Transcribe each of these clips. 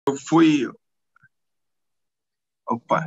eu fui, opa,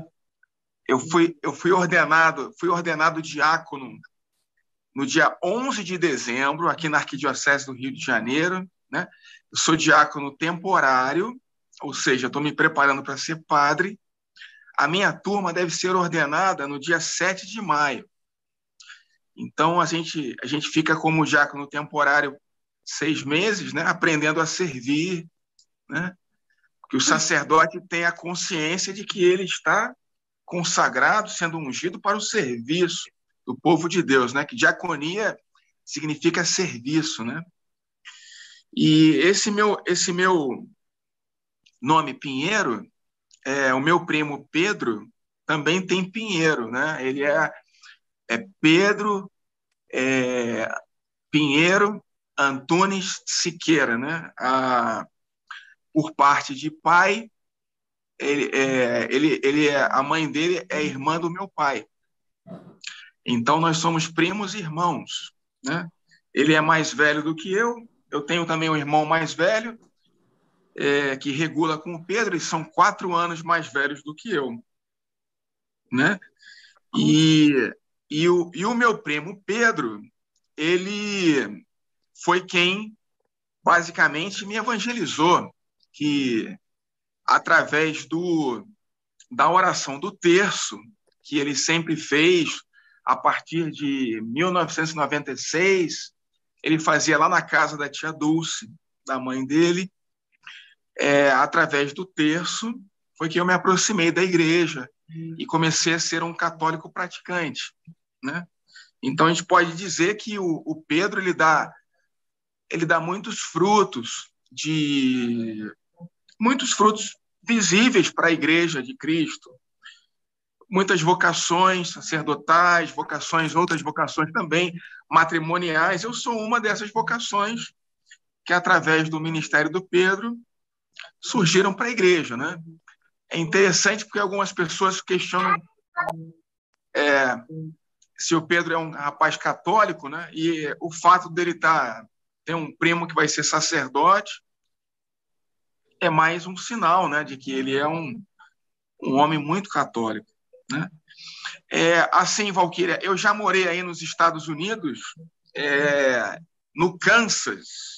fui ordenado diácono no dia 11 de dezembro, aqui na Arquidiocese do Rio de Janeiro, né? Eu sou diácono temporário, ou seja, estou me preparando para ser padre. A minha turma deve ser ordenada no dia 7 de maio. Então, a gente fica como diácono temporário 6 meses, né? Aprendendo a servir, né? Que o sacerdote tem a consciência de que ele está consagrado, sendo ungido para o serviço do povo de Deus, né? Que diaconia significa serviço, né? E esse meu nome Pinheiro, o meu primo Pedro também tem Pinheiro, né? Ele é Pedro Pinheiro Antunes Siqueira, né? Por parte de pai, a mãe dele é irmã do meu pai. Então, nós somos primos e irmãos, né? Ele é mais velho do que eu tenho também um irmão mais velho, que regula com o Pedro, e são 4 anos mais velhos do que eu, né? E o meu primo Pedro, ele foi quem basicamente me evangelizou, que através da oração do terço, que ele sempre fez a partir de 1996, ele fazia lá na casa da tia Dulce, da mãe dele, através do terço, foi que eu me aproximei da igreja e comecei a ser um católico praticante, né? Então, a gente pode dizer que o Pedro ele dá muitos frutos visíveis para a igreja de Cristo. Muitas vocações sacerdotais, outras vocações também matrimoniais. Eu sou uma dessas vocações que, através do ministério do Pedro, surgiram para a igreja, né? É interessante porque algumas pessoas questionam se o Pedro é um rapaz católico, né? E o fato dele ter um primo que vai ser sacerdote é mais um sinal, né, de que ele é um homem muito católico, né? Assim, Valquíria, eu já morei aí nos Estados Unidos, no Kansas.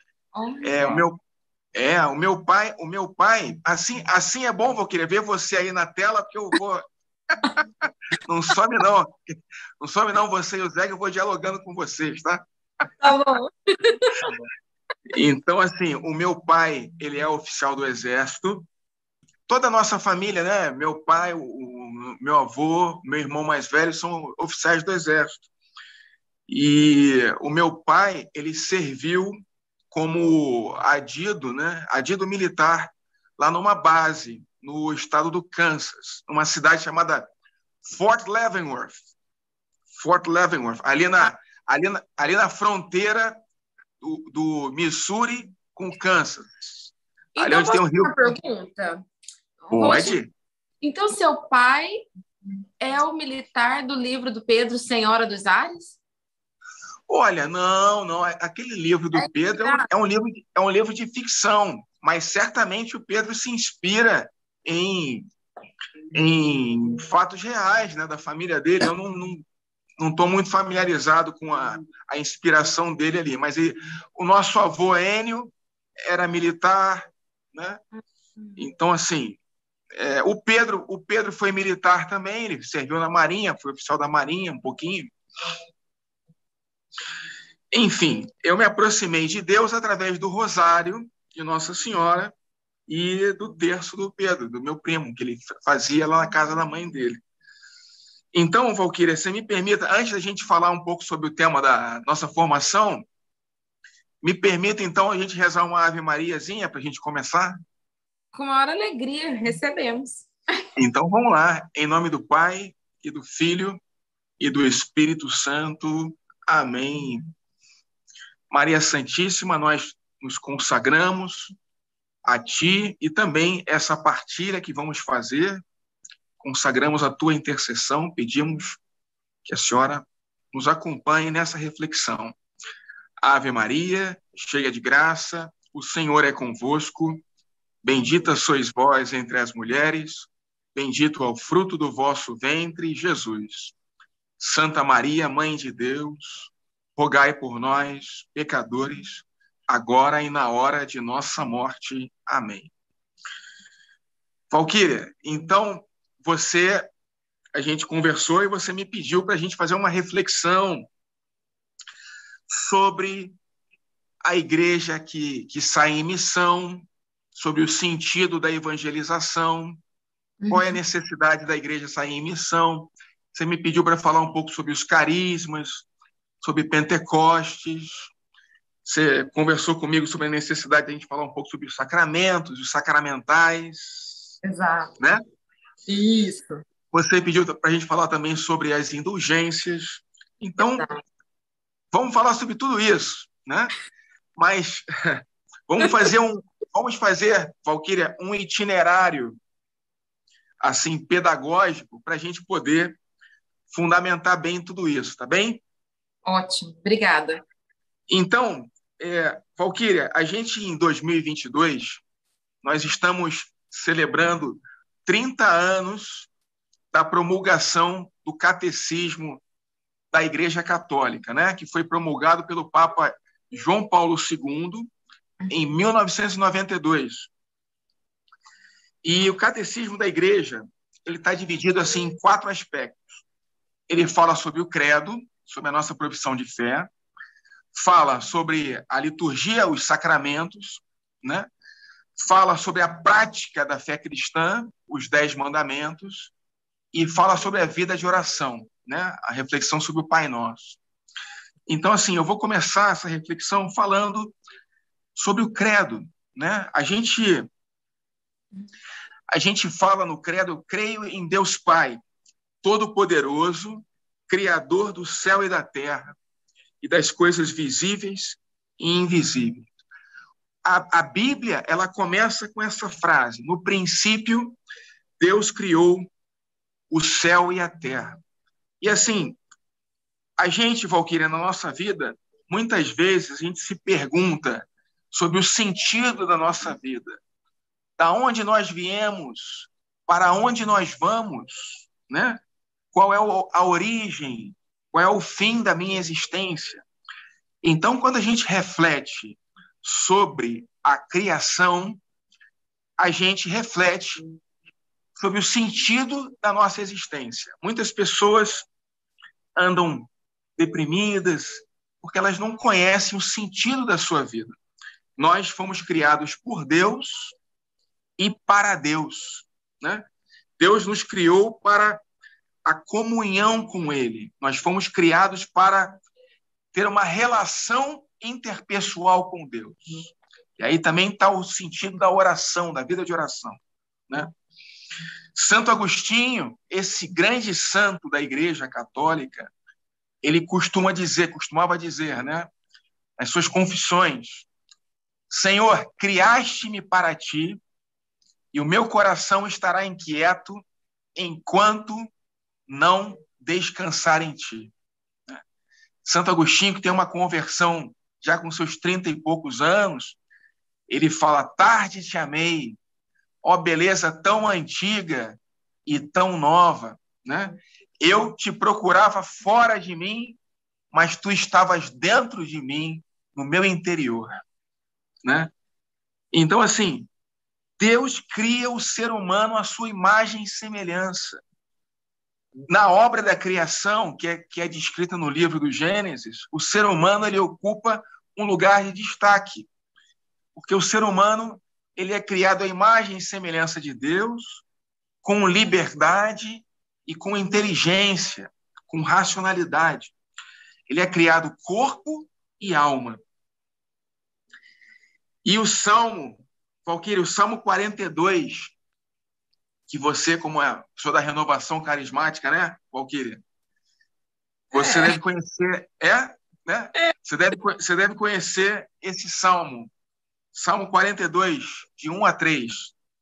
O meu pai, assim é bom, Valquíria, ver você aí na tela, porque eu vou. Não some não, você e o Zé, que eu vou dialogando com vocês, tá? Tá bom. Então, assim, o meu pai, ele é oficial do Exército. Toda a nossa família, né? Meu pai, o meu avô, meu irmão mais velho são oficiais do Exército. E o meu pai, ele serviu como adido, né? Adido militar, lá numa base, no estado do Kansas, numa cidade chamada Fort Leavenworth. Fort Leavenworth, ali na fronteira do Missouri com o Kansas. Ali Então, onde tem posso um fazer rio. uma pergunta? Pode? Então, seu pai é o militar do livro do Pedro, Senhora dos Ares? Olha, não. Aquele livro do Pedro é um livro de ficção, mas certamente o Pedro se inspira em fatos reais, né, da família dele. Eu não estou muito familiarizado com a inspiração dele ali, mas o nosso avô Enio era militar, né? Então, assim, o Pedro foi militar também, ele serviu na Marinha, foi oficial da Marinha um pouquinho. Enfim, eu me aproximei de Deus através do rosário de Nossa Senhora e do terço do Pedro, do meu primo, que ele fazia lá na casa da mãe dele. Então, Valquíria, você me permita, antes da gente falar um pouco sobre o tema da nossa formação, me permita, então, a gente rezar uma Ave Mariazinha para a gente começar? Com maior alegria, recebemos. Então, vamos lá. Em nome do Pai, e do Filho, e do Espírito Santo. Amém. Maria Santíssima, nós nos consagramos a Ti e também essa partilha que vamos fazer, consagramos a Tua intercessão, pedimos que a Senhora nos acompanhe nessa reflexão. Ave Maria, cheia de graça, o Senhor é convosco. Bendita sois vós entre as mulheres, bendito é o fruto do vosso ventre, Jesus. Santa Maria, Mãe de Deus, rogai por nós, pecadores, agora e na hora de nossa morte. Amém. Valquíria, então a gente conversou e você me pediu para a gente fazer uma reflexão sobre a igreja que sai em missão, sobre o sentido da evangelização, qual é a necessidade da igreja sair em missão. Você me pediu para falar um pouco sobre os carismas, sobre Pentecostes. Você conversou comigo sobre a necessidade de a gente falar um pouco sobre os sacramentos, os sacramentais. Exato. Né? Isso. Você pediu para a gente falar também sobre as indulgências. Então, vamos falar sobre tudo isso, né? Mas vamos fazer, Valquíria, um itinerário assim pedagógico para a gente poder fundamentar bem tudo isso, tá bem? Ótimo, obrigada. Então, Valquíria, a gente em 2022, nós estamos celebrando 30 anos da promulgação do Catecismo da Igreja Católica, né? Que foi promulgado pelo Papa João Paulo II em 1992. E o Catecismo da Igreja, ele está dividido assim em 4 aspectos. Ele fala sobre o credo, sobre a nossa profissão de fé, fala sobre a liturgia, os sacramentos, né? Fala sobre a prática da fé cristã, os 10 mandamentos, e fala sobre a vida de oração, né? A reflexão sobre o Pai Nosso. Então, assim, eu vou começar essa reflexão falando sobre o credo, né? A gente fala no credo: eu creio em Deus Pai, Todo-Poderoso, Criador do céu e da terra, e das coisas visíveis e invisíveis. A Bíblia, ela começa com essa frase: no princípio, Deus criou o céu e a terra. E assim, a gente, Valquíria, na nossa vida, muitas vezes a gente se pergunta sobre o sentido da nossa vida. Da onde nós viemos, para onde nós vamos, né? Qual é a origem, qual é o fim da minha existência. Então, quando a gente reflete sobre a criação, a gente reflete sobre o sentido da nossa existência. Muitas pessoas andam deprimidas porque elas não conhecem o sentido da sua vida. Nós fomos criados por Deus e para Deus, né? Deus nos criou para a comunhão com Ele. Nós fomos criados para ter uma relação interpessoal com Deus. E aí também está o sentido da oração, da vida de oração, né? Santo Agostinho, esse grande santo da Igreja Católica, ele costumava dizer, né, nas suas confissões: Senhor, criaste-me para ti, e o meu coração estará inquieto enquanto não descansar em ti. Santo Agostinho, que tem uma conversão já com seus 30 e poucos anos, ele fala: tarde te amei, ó beleza tão antiga e tão nova, né? Eu te procurava fora de mim, mas tu estavas dentro de mim, no meu interior, né? Então, assim, Deus cria o ser humano à sua imagem e semelhança. Na obra da criação, que é descrita no livro do Gênesis, o ser humano ele ocupa um lugar de destaque, porque o ser humano ele é criado à imagem e semelhança de Deus, com liberdade e com inteligência, com racionalidade. Ele é criado corpo e alma. E o Salmo, Valquíria, o Salmo 42, que você, como é pessoa da renovação carismática, né, Valquíria? Você deve conhecer, né? Você deve conhecer esse Salmo. Salmo 42, de 1 a 3.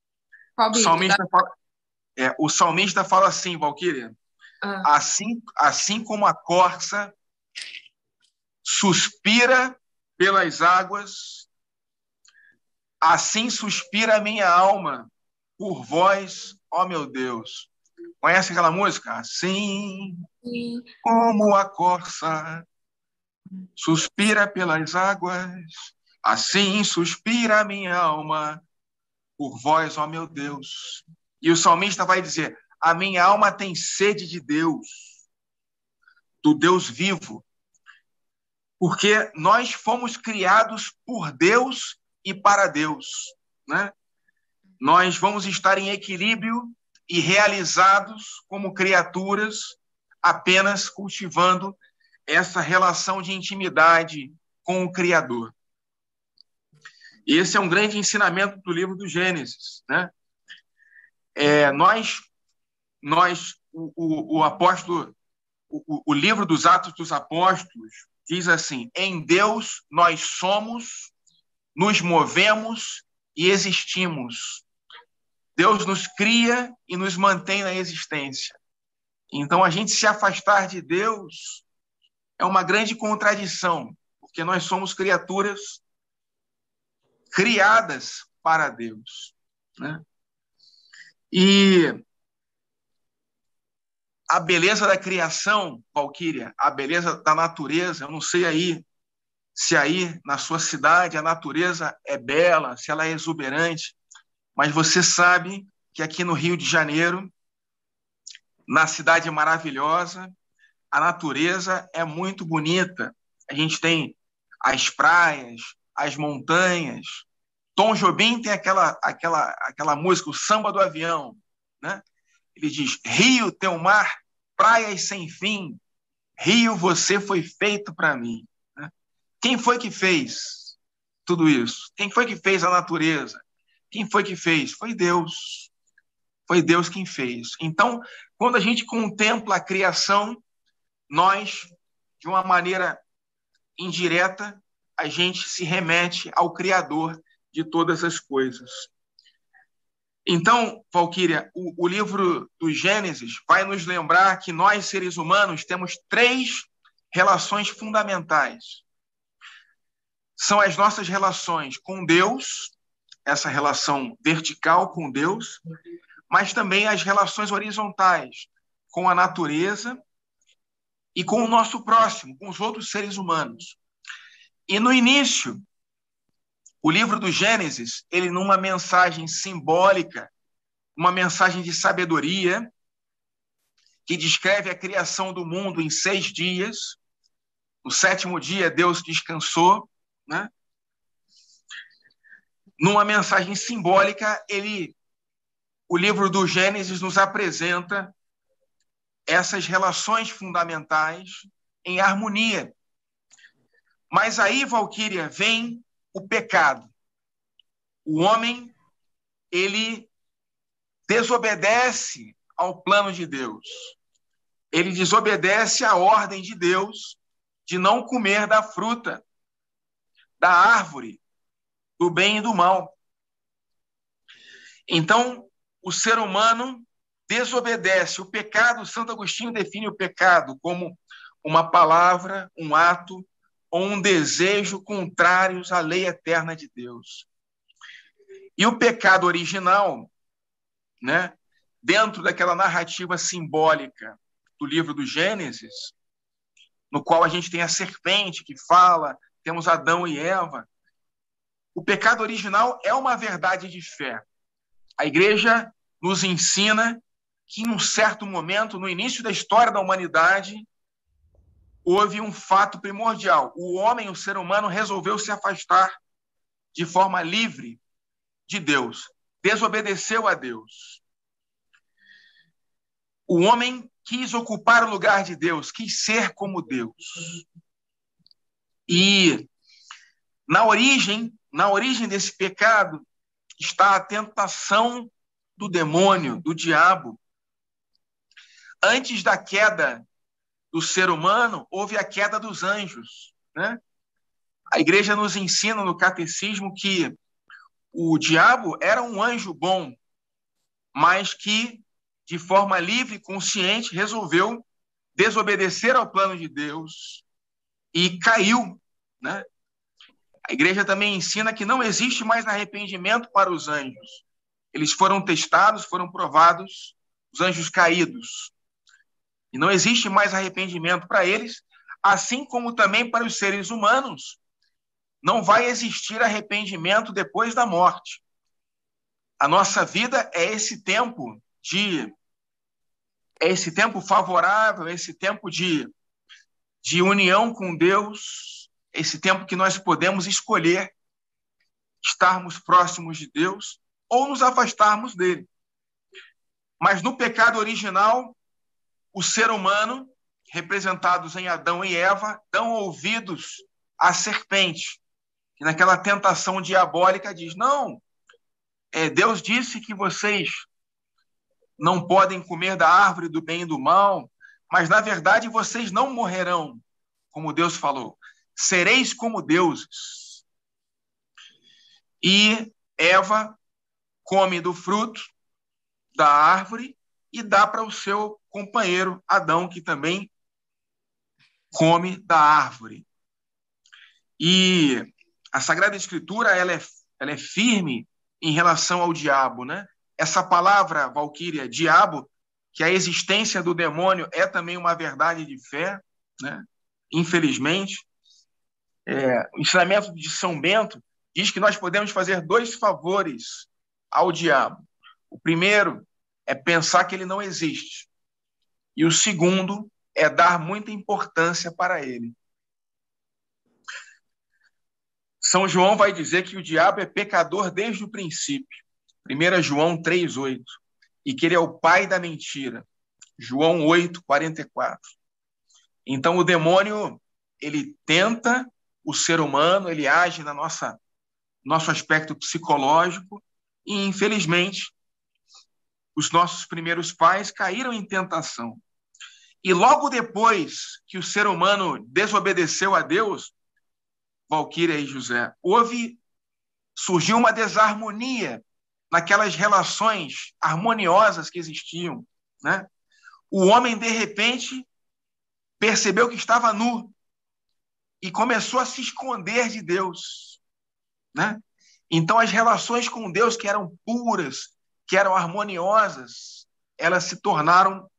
O salmista fala assim, Valquíria: assim como a corça suspira pelas águas, Assim suspira a minha alma por vós, ó meu Deus. Conhece aquela música? Assim como a corça suspira pelas águas, assim suspira a minha alma por vós, ó meu Deus. E o salmista vai dizer: a minha alma tem sede de Deus, do Deus vivo, porque nós fomos criados por Deus e para Deus, né? Nós vamos estar em equilíbrio e realizados como criaturas apenas cultivando essa relação de intimidade com o Criador. Esse é um grande ensinamento do livro do Gênesis, né? O apóstolo, o livro dos Atos dos Apóstolos diz assim: em Deus nós somos, nos movemos e existimos. Deus nos cria e nos mantém na existência. Então, a gente se afastar de Deus é uma grande contradição, porque nós somos criaturas criadas para Deus, né? E a beleza da criação, Valquíria, a beleza da natureza, eu não sei aí se aí na sua cidade a natureza é bela, se ela é exuberante, mas você sabe que aqui no Rio de Janeiro, na cidade maravilhosa, a natureza é muito bonita. A gente tem as praias, as montanhas. Tom Jobim tem aquela música, o Samba do Avião, né? Ele diz: Rio, teu mar, praias sem fim. Rio, você foi feito para mim. Né? Quem foi que fez tudo isso? Quem foi que fez a natureza? Quem foi que fez? Foi Deus. Foi Deus quem fez. Então, quando a gente contempla a criação, nós, de uma maneira indireta, a gente se remete ao Criador de todas as coisas. Então, Valquíria, o livro do Gênesis vai nos lembrar que nós, seres humanos, temos 3 relações fundamentais. São as nossas relações com Deus, essa relação vertical com Deus, mas também as relações horizontais com a natureza e com o nosso próximo, com os outros seres humanos. E no início, o livro do Gênesis, ele numa mensagem simbólica, uma mensagem de sabedoria, que descreve a criação do mundo em 6 dias. No 7º dia, Deus descansou, né? Numa mensagem simbólica, o livro do Gênesis nos apresenta essas relações fundamentais em harmonia. Mas aí, Valquíria, vem o pecado. O homem, ele desobedece ao plano de Deus. Ele desobedece à ordem de Deus de não comer da fruta, da árvore, do bem e do mal. Então, o ser humano desobedece. O pecado, Santo Agostinho define o pecado como uma palavra, um ato ou um desejo contrários à lei eterna de Deus. E o pecado original, né, dentro daquela narrativa simbólica do livro do Gênesis, no qual a gente tem a serpente que fala, temos Adão e Eva, o pecado original é uma verdade de fé. A igreja nos ensina que em um certo momento, no início da história da humanidade, houve um fato primordial. O homem, o ser humano, resolveu se afastar de forma livre de Deus. Desobedeceu a Deus. O homem quis ocupar o lugar de Deus, quis ser como Deus. E na origem desse pecado está a tentação do demônio, do diabo. Antes da queda do ser humano, houve a queda dos anjos, né? A igreja nos ensina no catecismo que o diabo era um anjo bom, mas que, de forma livre e consciente, resolveu desobedecer ao plano de Deus e caiu, né? A igreja também ensina que não existe mais arrependimento para os anjos. Eles foram testados, foram provados, os anjos caídos. E não existe mais arrependimento para eles, assim como também para os seres humanos. Não vai existir arrependimento depois da morte. A nossa vida é esse tempo favorável, esse tempo de união com Deus, esse tempo que nós podemos escolher estarmos próximos de Deus ou nos afastarmos dele. Mas no pecado original, o ser humano, representados em Adão e Eva, dão ouvidos à serpente, que naquela tentação diabólica diz, não, Deus disse que vocês não podem comer da árvore do bem e do mal, mas, na verdade, vocês não morrerão, como Deus falou. Sereis como deuses. E Eva come do fruto da árvore e dá para o seu companheiro Adão, que também come da árvore. E a Sagrada Escritura ela é firme em relação ao diabo, né? Essa palavra, Valquíria, diabo, que a existência do demônio é também uma verdade de fé, né? Infelizmente. O ensinamento de São Bento diz que nós podemos fazer 2 favores ao diabo. O primeiro é pensar que ele não existe. E o segundo é dar muita importância para ele. São João vai dizer que o diabo é pecador desde o princípio. 1 João 3,8. E que ele é o pai da mentira. João 8,44. Então, o demônio, ele tenta o ser humano, ele age no nosso aspecto psicológico e, infelizmente, os nossos primeiros pais caíram em tentação. E logo depois que o ser humano desobedeceu a Deus, Valquíria e José, surgiu uma desarmonia naquelas relações harmoniosas que existiam, né? O homem, de repente, percebeu que estava nu e começou a se esconder de Deus, né? Então, as relações com Deus, que eram puras, que eram harmoniosas, elas se tornaram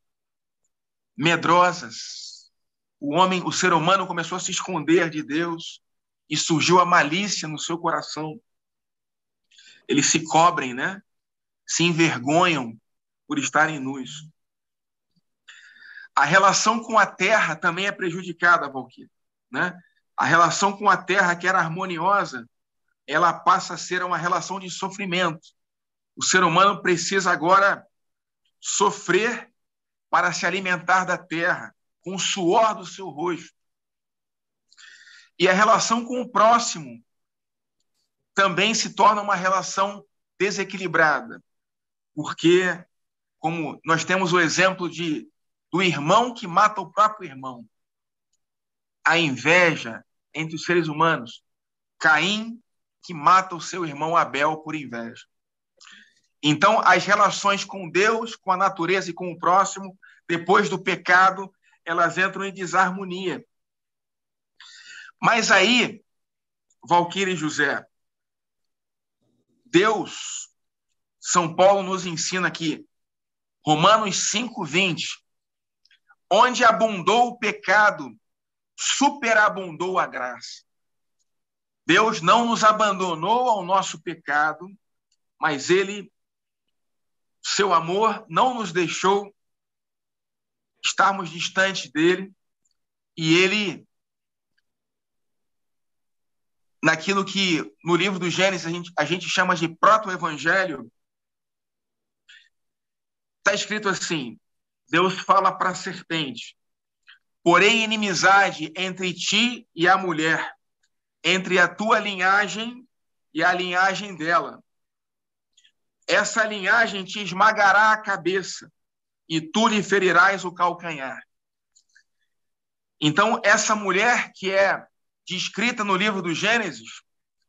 medrosas. O ser humano começou a se esconder de Deus e surgiu a malícia no seu coração. Eles se cobrem, né? Se envergonham por estarem nus. A relação com a terra também é prejudicada, Valquíria, né? A relação com a terra, que era harmoniosa, ela passa a ser uma relação de sofrimento. O ser humano precisa agora sofrer para se alimentar da terra, com o suor do seu rosto. E a relação com o próximo também se torna uma relação desequilibrada, porque, como nós temos o exemplo do irmão que mata o próprio irmão, a inveja entre os seres humanos, Caim que mata o seu irmão Abel por inveja. Então, as relações com Deus, com a natureza e com o próximo, depois do pecado, elas entram em desarmonia. Mas aí, Valquíria e José, Deus, São Paulo nos ensina aqui, Romanos 5,20, onde abundou o pecado, superabundou a graça. Deus não nos abandonou ao nosso pecado, mas ele, seu amor, não nos deixou estarmos distantes dele, e ele, naquilo que no livro do Gênesis a gente chama de proto-evangelho, está escrito assim, Deus fala para a serpente, porém inimizade entre ti e a mulher, entre a tua linhagem e a linhagem dela. Essa linhagem te esmagará a cabeça e tu lhe ferirás o calcanhar. Então, essa mulher que é descrita no livro do Gênesis,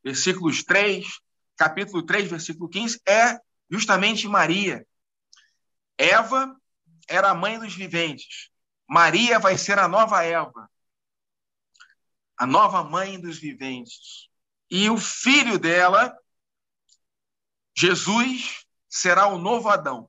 capítulo 3, versículo 15, é justamente Maria. Eva era a mãe dos viventes. Maria vai ser a nova Eva, a nova mãe dos viventes. E o filho dela, Jesus, será o novo Adão,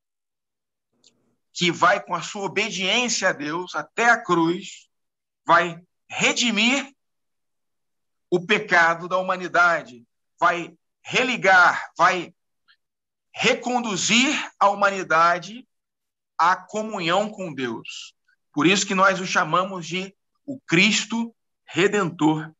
que vai, com a sua obediência a Deus até a cruz, vai redimir o pecado da humanidade, vai religar, vai reconduzir a humanidade à comunhão com Deus. Por isso que nós o chamamos de o Cristo Redentor.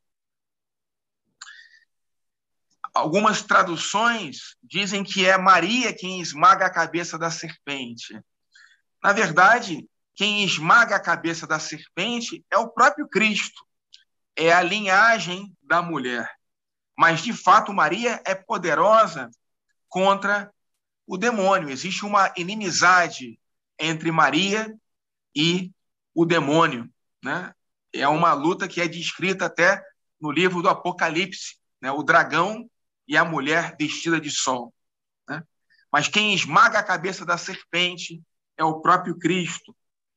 Algumas traduções dizem que é Maria quem esmaga a cabeça da serpente. Na verdade, quem esmaga a cabeça da serpente é o próprio Cristo, é a linhagem da mulher. Mas, de fato, Maria é poderosa contra o demônio. Existe uma inimizade entre Maria e o demônio, né? É uma luta que é descrita até no livro do Apocalipse, né? O dragão e a mulher vestida de sol, né? Mas quem esmaga a cabeça da serpente é o próprio Cristo.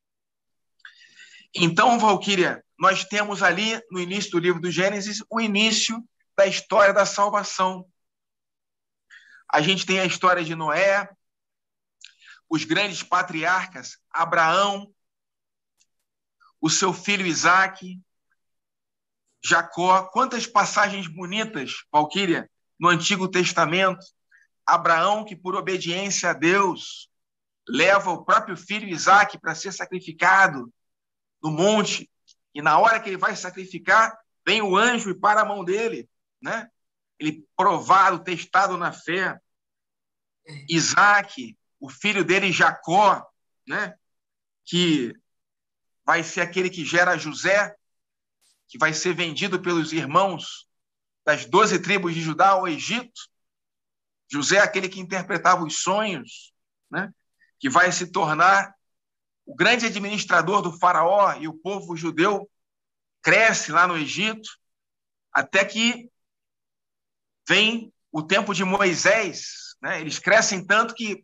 Então, Valquíria, nós temos ali, no início do livro do Gênesis, o início da história da salvação. A gente tem a história de Noé, os grandes patriarcas, Abraão, o seu filho Isaque, Jacó. Quantas passagens bonitas, Valquíria, no Antigo Testamento. Abraão, que por obediência a Deus, leva o próprio filho Isaque para ser sacrificado no monte, e na hora que ele vai sacrificar, vem o anjo e para a mão dele, né? Ele provado, testado na fé. Isaque, o filho dele Jacó, né? Que vai ser aquele que gera José, que vai ser vendido pelos irmãos das 12 tribos de Judá ao Egito. José, aquele que interpretava os sonhos, né? Que vai se tornar o grande administrador do faraó, e o povo judeu cresce lá no Egito, até que vem o tempo de Moisés, né? Eles crescem tanto que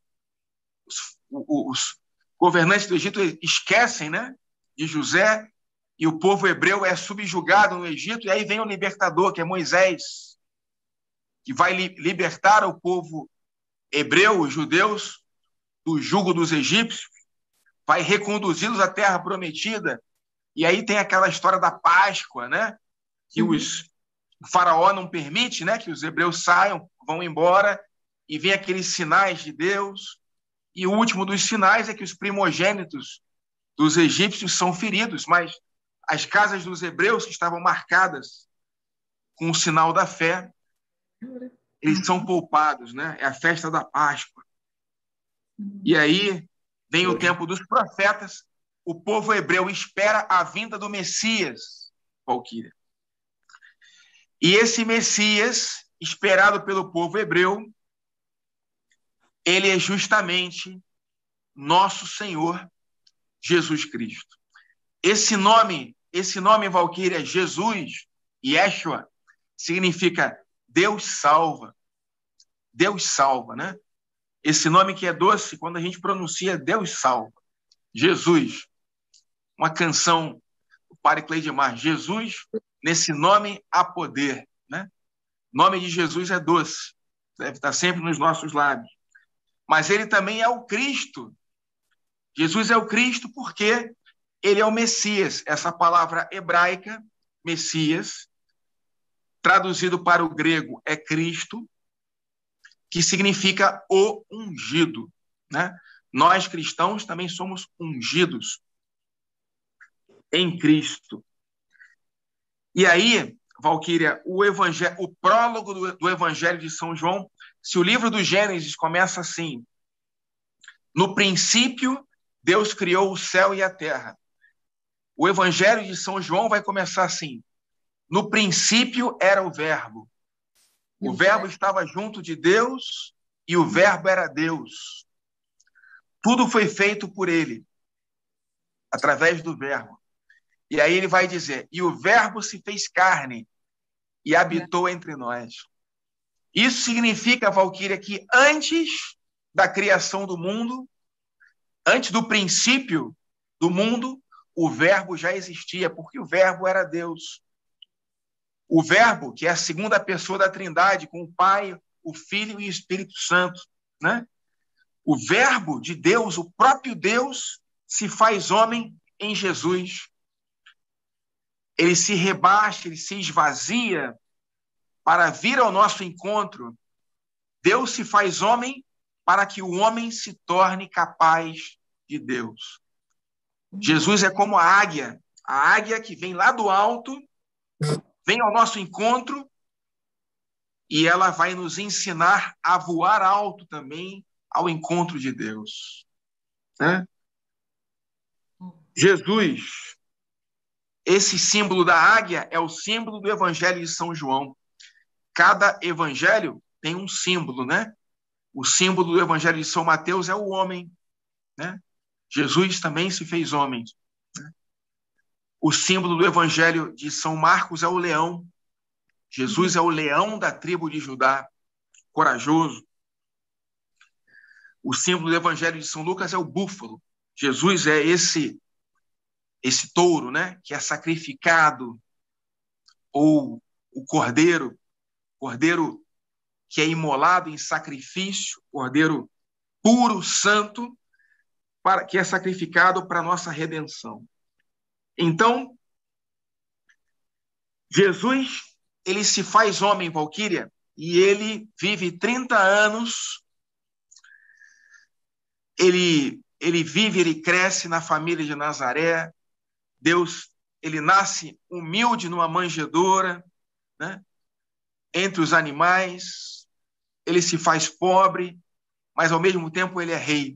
os governantes do Egito esquecem, né, de José, e o povo hebreu é subjugado no Egito, e aí vem o libertador, que é Moisés, que vai libertar o povo hebreu, os judeus, do jugo dos egípcios, vai reconduzi-los à terra prometida. E aí tem aquela história da Páscoa, né? Que o faraó não permite, né, que os hebreus saiam, vão embora, e vem aqueles sinais de Deus. E o último dos sinais é que os primogênitos dos egípcios são feridos, mas as casas dos hebreus, que estavam marcadas com o sinal da fé, eles são poupados, né? É a festa da Páscoa. E aí vem o tempo dos profetas, o povo hebreu espera a vinda do Messias, Valquíria. E esse Messias, esperado pelo povo hebreu, ele é justamente nosso Senhor Jesus Cristo. Esse nome, Valquíria, Jesus, Yeshua, significa Deus salva. Deus salva, né? Esse nome que é doce, quando a gente pronuncia Deus salva. Jesus, uma canção do Padre Cleidemar, Jesus, nesse nome há poder, né? O nome de Jesus é doce, deve estar sempre nos nossos lábios. Mas ele também é o Cristo. Jesus é o Cristo porque ele é o Messias. Essa palavra hebraica, Messias, traduzido para o grego é Cristo, que significa o ungido, né? Nós, cristãos, também somos ungidos em Cristo. E aí, Valquíria, o prólogo do Evangelho de São João, se o livro do Gênesis começa assim: no princípio, Deus criou o céu e a terra. O Evangelho de São João vai começar assim: no princípio era o Verbo. O Verbo estava junto de Deus e o Verbo era Deus. Tudo foi feito por ele, através do Verbo. E aí ele vai dizer: e o Verbo se fez carne e habitou entre nós. Isso significa, Valquíria, que antes da criação do mundo, antes do princípio do mundo, o Verbo já existia, porque o Verbo era Deus. O Verbo, que é a segunda pessoa da Trindade, com o Pai, o Filho e o Espírito Santo, né? O Verbo de Deus, o próprio Deus, se faz homem em Jesus. Ele se rebaixa, ele se esvazia para vir ao nosso encontro. Deus se faz homem para que o homem se torne capaz de Deus. Jesus é como a águia que vem lá do alto, vem ao nosso encontro e ela vai nos ensinar a voar alto também ao encontro de Deus. Né? Jesus, esse símbolo da águia é o símbolo do Evangelho de São João. Cada evangelho tem um símbolo, né? O símbolo do Evangelho de São Mateus é o homem, né? Jesus também se fez homem. Né? O símbolo do Evangelho de São Marcos é o leão. Jesus é o leão da tribo de Judá, corajoso. O símbolo do Evangelho de São Lucas é o búfalo. Jesus é esse touro, né? Que é sacrificado, ou o cordeiro que é imolado em sacrifício, cordeiro puro, santo, que é sacrificado para a nossa redenção. Então, Jesus, ele se faz homem, Valquíria, e ele vive 30 anos, ele vive, ele cresce na família de Nazaré. Deus, ele nasce humilde numa manjedoura, né? Entre os animais, ele se faz pobre, mas ao mesmo tempo ele é rei.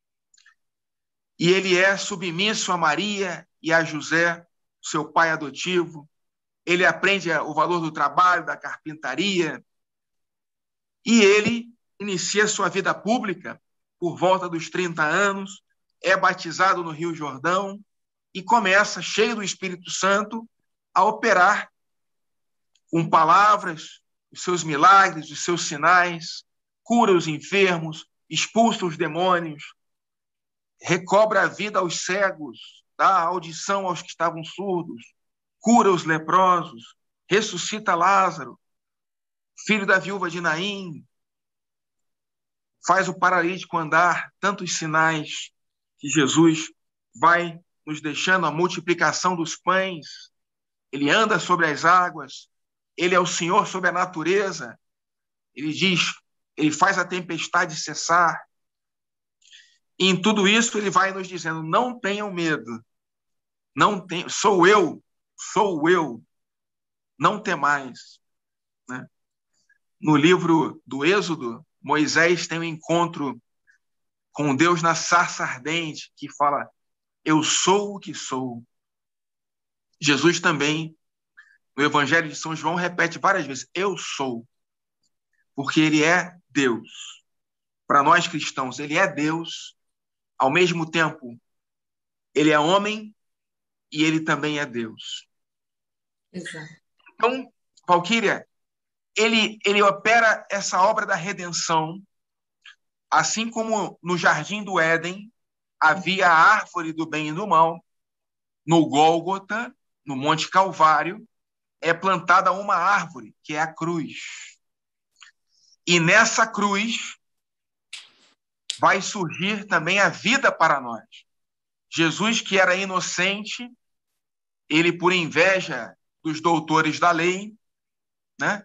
E ele é submisso a Maria e a José, seu pai adotivo. Ele aprende o valor do trabalho, da carpintaria, e ele inicia sua vida pública por volta dos 30 anos, é batizado no Rio Jordão e começa, cheio do Espírito Santo, a operar com palavras, os seus milagres, os seus sinais, cura os enfermos, expulsa os demônios, recobra a vida aos cegos, dá audição aos que estavam surdos, cura os leprosos, ressuscita Lázaro, filho da viúva de Naim, faz o paralítico andar, tantos sinais que Jesus vai nos deixando, a multiplicação dos pães, ele anda sobre as águas, ele é o Senhor sobre a natureza, ele diz, ele faz a tempestade cessar, e em tudo isso ele vai nos dizendo, não tenham medo, sou eu, não temais. Né? No livro do Êxodo, Moisés tem um encontro com Deus na sarça ardente, que fala, eu sou o que sou. Jesus também, no Evangelho de São João, repete várias vezes, eu sou, porque ele é Deus. Para nós cristãos, ele é Deus, ao mesmo tempo, ele é homem e ele também é Deus. Exato. Então, Valquíria, ele opera essa obra da redenção, assim como no Jardim do Éden havia a árvore do bem e do mal, no Gólgota, no Monte Calvário, é plantada uma árvore, que é a cruz. E nessa cruz vai surgir também a vida para nós. Jesus, que era inocente, ele, por inveja dos doutores da lei, né?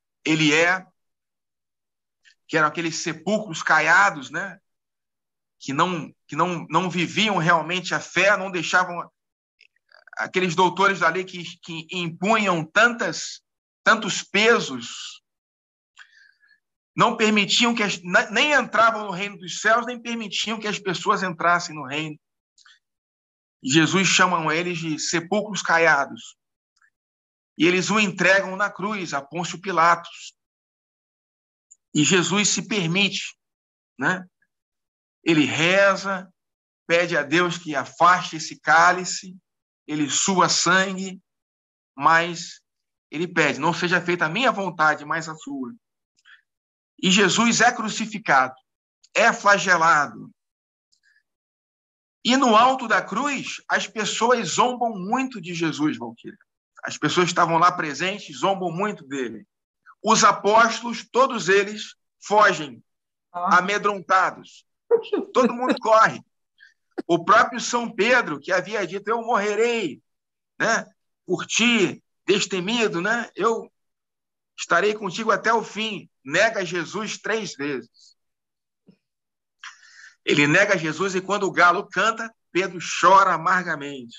Que eram aqueles sepulcros caiados, né? Que não viviam realmente a fé, não deixavam aqueles doutores da lei que impunham tantos pesos, não permitiam nem entravam no reino dos céus, nem permitiam que as pessoas entrassem no reino. E Jesus chama eles de sepulcros caiados. E eles o entregam na cruz, a Pôncio Pilatos. E Jesus se permite, né? Ele reza, pede a Deus que afaste esse cálice, ele sua sangue, mas ele pede, não seja feita a minha vontade, mas a sua. E Jesus é crucificado, é flagelado. E no alto da cruz, as pessoas zombam muito de Jesus, Valquíria. As pessoas que estavam lá presentes zombam muito dele. Os apóstolos, todos eles, fogem, amedrontados. Todo mundo corre. O próprio São Pedro, que havia dito, eu morrerei, né? Por ti, destemido, né? Eu estarei contigo até o fim. Nega Jesus 3 vezes. Ele nega Jesus e quando o galo canta, Pedro chora amargamente.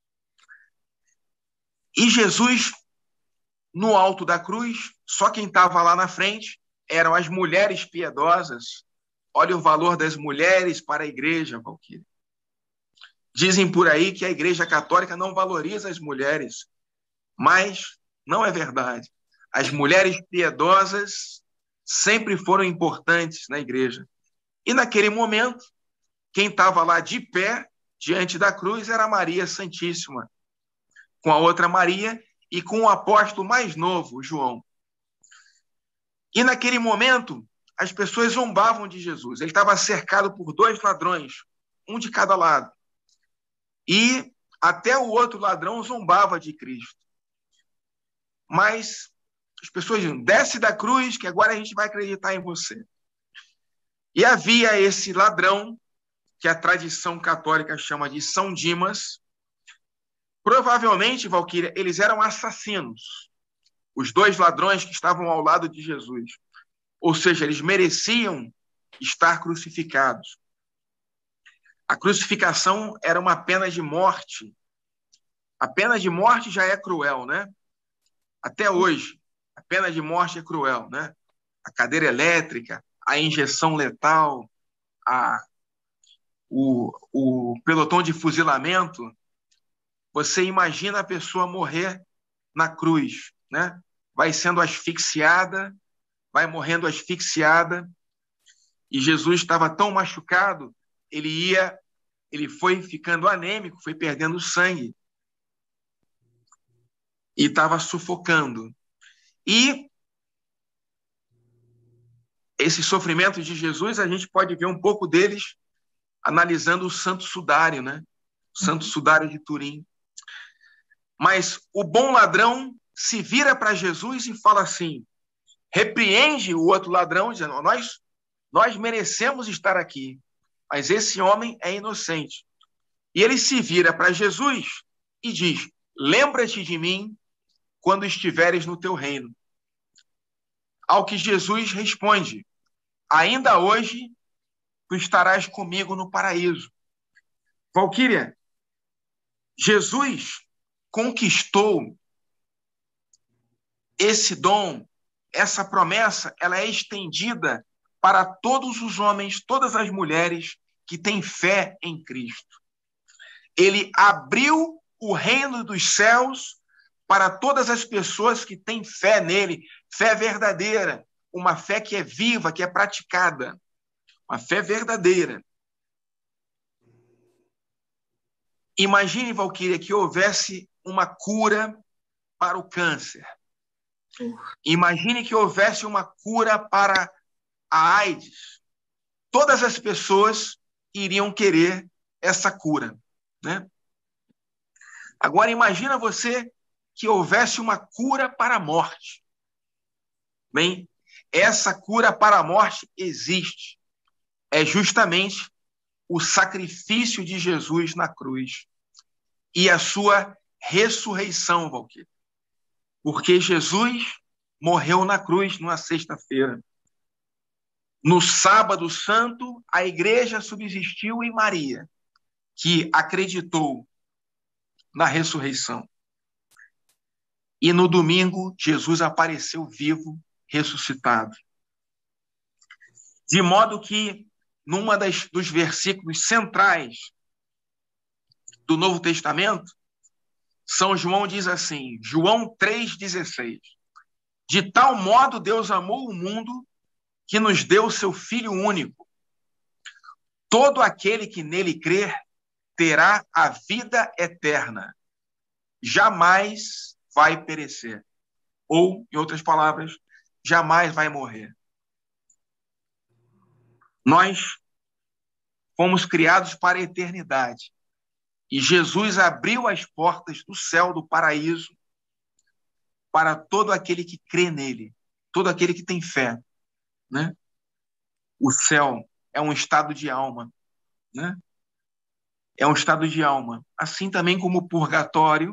E Jesus, no alto da cruz, só quem estava lá na frente eram as mulheres piedosas. Olha o valor das mulheres para a igreja, Valquíria. Dizem por aí que a Igreja Católica não valoriza as mulheres, mas não é verdade. As mulheres piedosas sempre foram importantes na igreja. E naquele momento, quem estava lá de pé, diante da cruz, era Maria Santíssima, com a outra Maria e com o apóstolo mais novo, João. E naquele momento, as pessoas zombavam de Jesus. Ele estava cercado por 2 ladrões, um de cada lado. E até o outro ladrão zombava de Cristo. Mas as pessoas diziam, desce da cruz, que agora a gente vai acreditar em você. E havia esse ladrão, que a tradição católica chama de São Dimas. Provavelmente, Valquíria, eles eram assassinos. Os 2 ladrões que estavam ao lado de Jesus. Ou seja, eles mereciam estar crucificados. A crucificação era uma pena de morte. A pena de morte já é cruel, né? Até hoje, a pena de morte é cruel, né? A cadeira elétrica, a injeção letal, o pelotão de fuzilamento. Você imagina a pessoa morrer na cruz, né? Vai sendo asfixiada, vai morrendo asfixiada, e Jesus estava tão machucado, ele foi ficando anêmico, foi perdendo sangue, e estava sufocando. E esse sofrimento de Jesus, a gente pode ver um pouco deles analisando o Santo Sudário, né? O Santo Sudário de Turim. Mas o bom ladrão se vira para Jesus e fala assim, repreende o outro ladrão, dizendo, nós merecemos estar aqui, mas esse homem é inocente. E ele se vira para Jesus e diz, lembra-te de mim quando estiveres no teu reino. Ao que Jesus responde, ainda hoje tu estarás comigo no paraíso. Valquíria, Jesus conquistou esse dom, essa promessa, ela é estendida para todos os homens, todas as mulheres que têm fé em Cristo. Ele abriu o reino dos céus para todas as pessoas que têm fé nele, fé verdadeira, uma fé que é viva, que é praticada, uma fé verdadeira. Imagine, Valquíria, que houvesse uma cura para o câncer. Imagine que houvesse uma cura para a AIDS. Todas as pessoas iriam querer essa cura, né? Agora, imagina você que houvesse uma cura para a morte. Bem, essa cura para a morte existe. É justamente o sacrifício de Jesus na cruz e a sua ressurreição, Valquíria. Porque Jesus morreu na cruz numa sexta-feira. No sábado santo, a igreja subsistiu em Maria, que acreditou na ressurreição. E no domingo, Jesus apareceu vivo, ressuscitado. De modo que, numa dos versículos centrais do Novo Testamento, São João diz assim, João 3,16, de tal modo Deus amou o mundo que nos deu o seu Filho único. Todo aquele que nele crer terá a vida eterna. Jamais vai perecer. Ou, em outras palavras, jamais vai morrer. Nós fomos criados para a eternidade. E Jesus abriu as portas do céu, do paraíso, para todo aquele que crê nele, todo aquele que tem fé, né? O céu é um estado de alma, né? É um estado de alma, assim também como o purgatório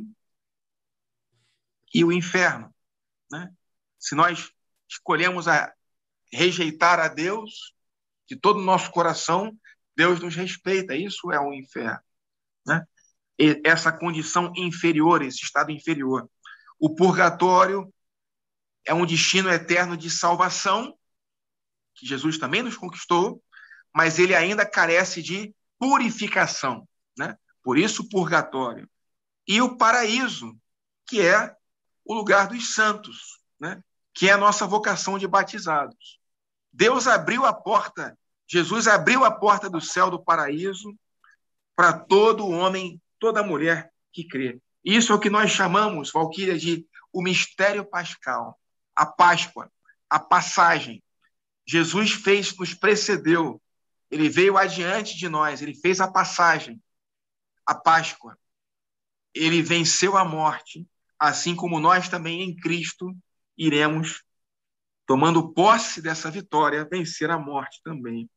e o inferno, né? Se nós escolhemos rejeitar a Deus de todo o nosso coração, Deus nos respeita. Isso é o inferno, né? E essa condição inferior, esse estado inferior. O purgatório é um destino eterno de salvação, que Jesus também nos conquistou, mas ele ainda carece de purificação, né? Por isso o purgatório. E o paraíso, que é o lugar dos santos, né? Que é a nossa vocação de batizados. Deus abriu a porta, Jesus abriu a porta do céu, do paraíso, para todo homem, toda mulher que crê. Isso é o que nós chamamos, Valquíria, de o mistério pascal, a Páscoa, a passagem. Jesus fez, nos precedeu, ele veio adiante de nós, ele fez a passagem, a Páscoa. Ele venceu a morte, assim como nós também em Cristo iremos, tomando posse dessa vitória, vencer a morte também.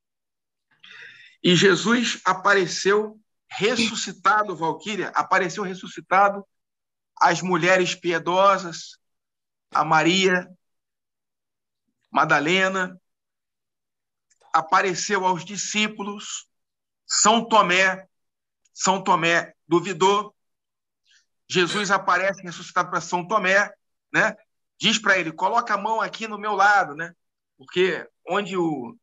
E Jesus apareceu ressuscitado, Valquíria, apareceu ressuscitado às mulheres piedosas, a Maria Madalena, apareceu aos discípulos, São Tomé duvidou, Jesus aparece ressuscitado para São Tomé, né? Diz para ele, coloca a mão aqui no meu lado, né? Porque onde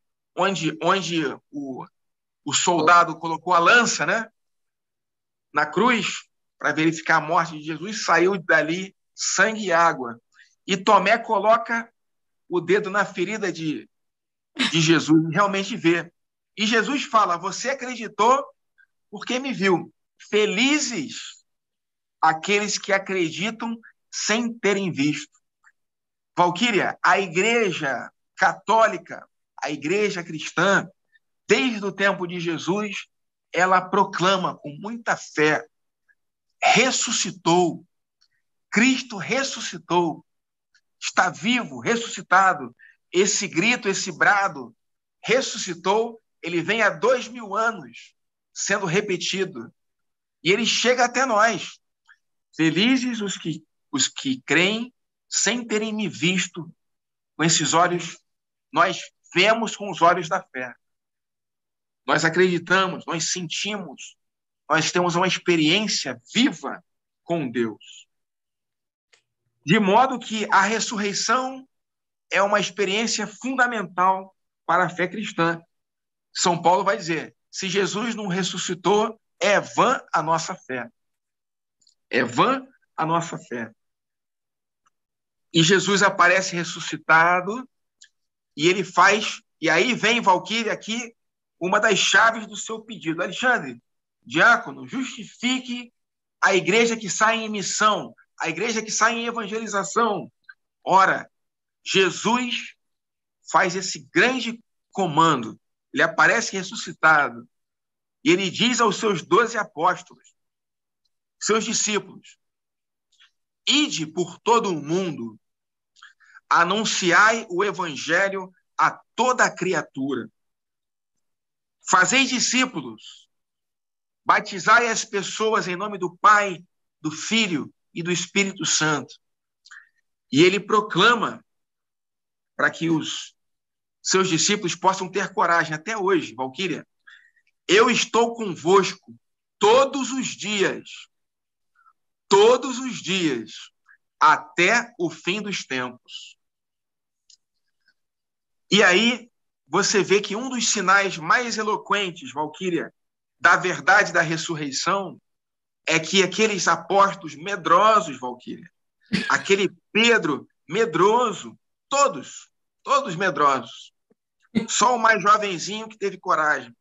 o soldado colocou a lança, né? Na cruz, para verificar a morte de Jesus, saiu dali sangue e água. E Tomé coloca o dedo na ferida de Jesus e realmente vê. E Jesus fala, você acreditou porque me viu. Felizes aqueles que acreditam sem terem visto. Valquíria, a igreja católica, a igreja cristã, desde o tempo de Jesus, ela proclama com muita fé, ressuscitou, Cristo ressuscitou, está vivo, ressuscitado. Esse grito, esse brado, ressuscitou, ele vem há 2000 anos sendo repetido. E ele chega até nós. Felizes os que creem sem terem me visto com esses olhos. Nós vemos com os olhos da fé. Nós acreditamos, nós sentimos, nós temos uma experiência viva com Deus. De modo que a ressurreição é uma experiência fundamental para a fé cristã. São Paulo vai dizer, se Jesus não ressuscitou, é vã a nossa fé. É vã a nossa fé. E Jesus aparece ressuscitado e ele faz, e aí vem, Valquíria, aqui, uma das chaves do seu pedido. Alexandre, diácono, justifique a igreja que sai em missão, a igreja que sai em evangelização. Ora, Jesus faz esse grande comando. Ele aparece ressuscitado e ele diz aos seus 12 apóstolos, seus discípulos, ide por todo o mundo, anunciai o evangelho a toda a criatura. Fazei discípulos, batizai as pessoas em nome do Pai, do Filho e do Espírito Santo. E ele proclama para que os seus discípulos possam ter coragem até hoje, Valquíria. Eu estou convosco todos os dias, até o fim dos tempos. E aí você vê que um dos sinais mais eloquentes, Valquíria, da verdade da ressurreição é que aqueles apóstolos medrosos, Valquíria, aquele Pedro medroso, todos medrosos, só o mais jovenzinho que teve coragem.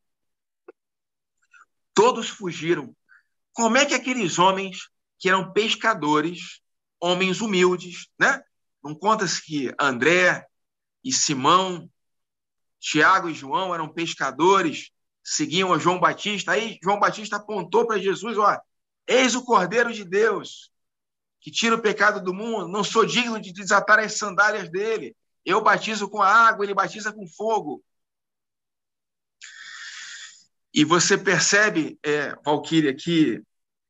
Todos fugiram. Como é que aqueles homens que eram pescadores, homens humildes, né? Não conta-se que André e Simão, Tiago e João eram pescadores, seguiam a João Batista. Aí João Batista apontou para Jesus, ó, eis o Cordeiro de Deus que tira o pecado do mundo, não sou digno de desatar as sandálias dele. Eu batizo com a água, ele batiza com fogo. E você percebe, Valquíria, que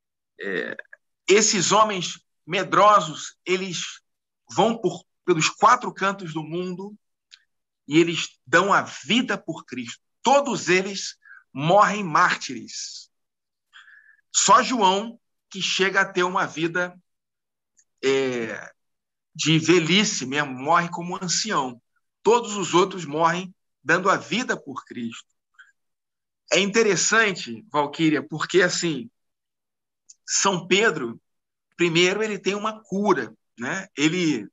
esses homens medrosos, eles vão pelos 4 cantos do mundo e eles dão a vida por Cristo. Todos eles morrem mártires. Só João que chega a ter uma vida de velhice mesmo, morre como ancião. Todos os outros morrem dando a vida por Cristo. É interessante, Valquíria, porque assim, São Pedro, primeiro, ele tem uma cura, né? Ele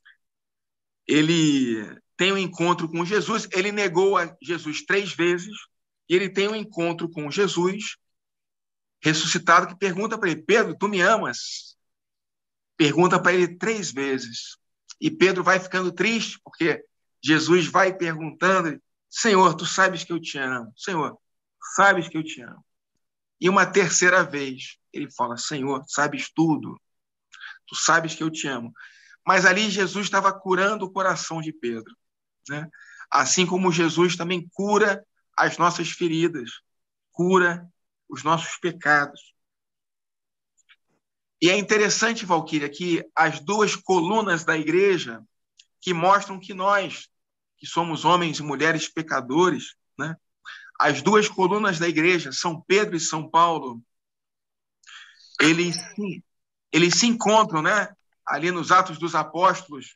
tem um encontro com Jesus, ele negou a Jesus 3 vezes, e ele tem um encontro com Jesus ressuscitado que pergunta para ele: Pedro, tu me amas? Pergunta para ele 3 vezes. E Pedro vai ficando triste, porque Jesus vai perguntando: Senhor, tu sabes que eu te amo. Senhor, sabes que eu te amo. E uma 3ª vez, ele fala: Senhor, sabes tudo. Tu sabes que eu te amo. Mas ali Jesus estava curando o coração de Pedro, né? Assim como Jesus também cura as nossas feridas, cura os nossos pecados. E é interessante, Valquíria, que as 2 colunas da igreja que mostram que nós, que somos homens e mulheres pecadores, né? As 2 colunas da igreja, São Pedro e São Paulo, eles se encontram, né? Ali nos Atos dos Apóstolos.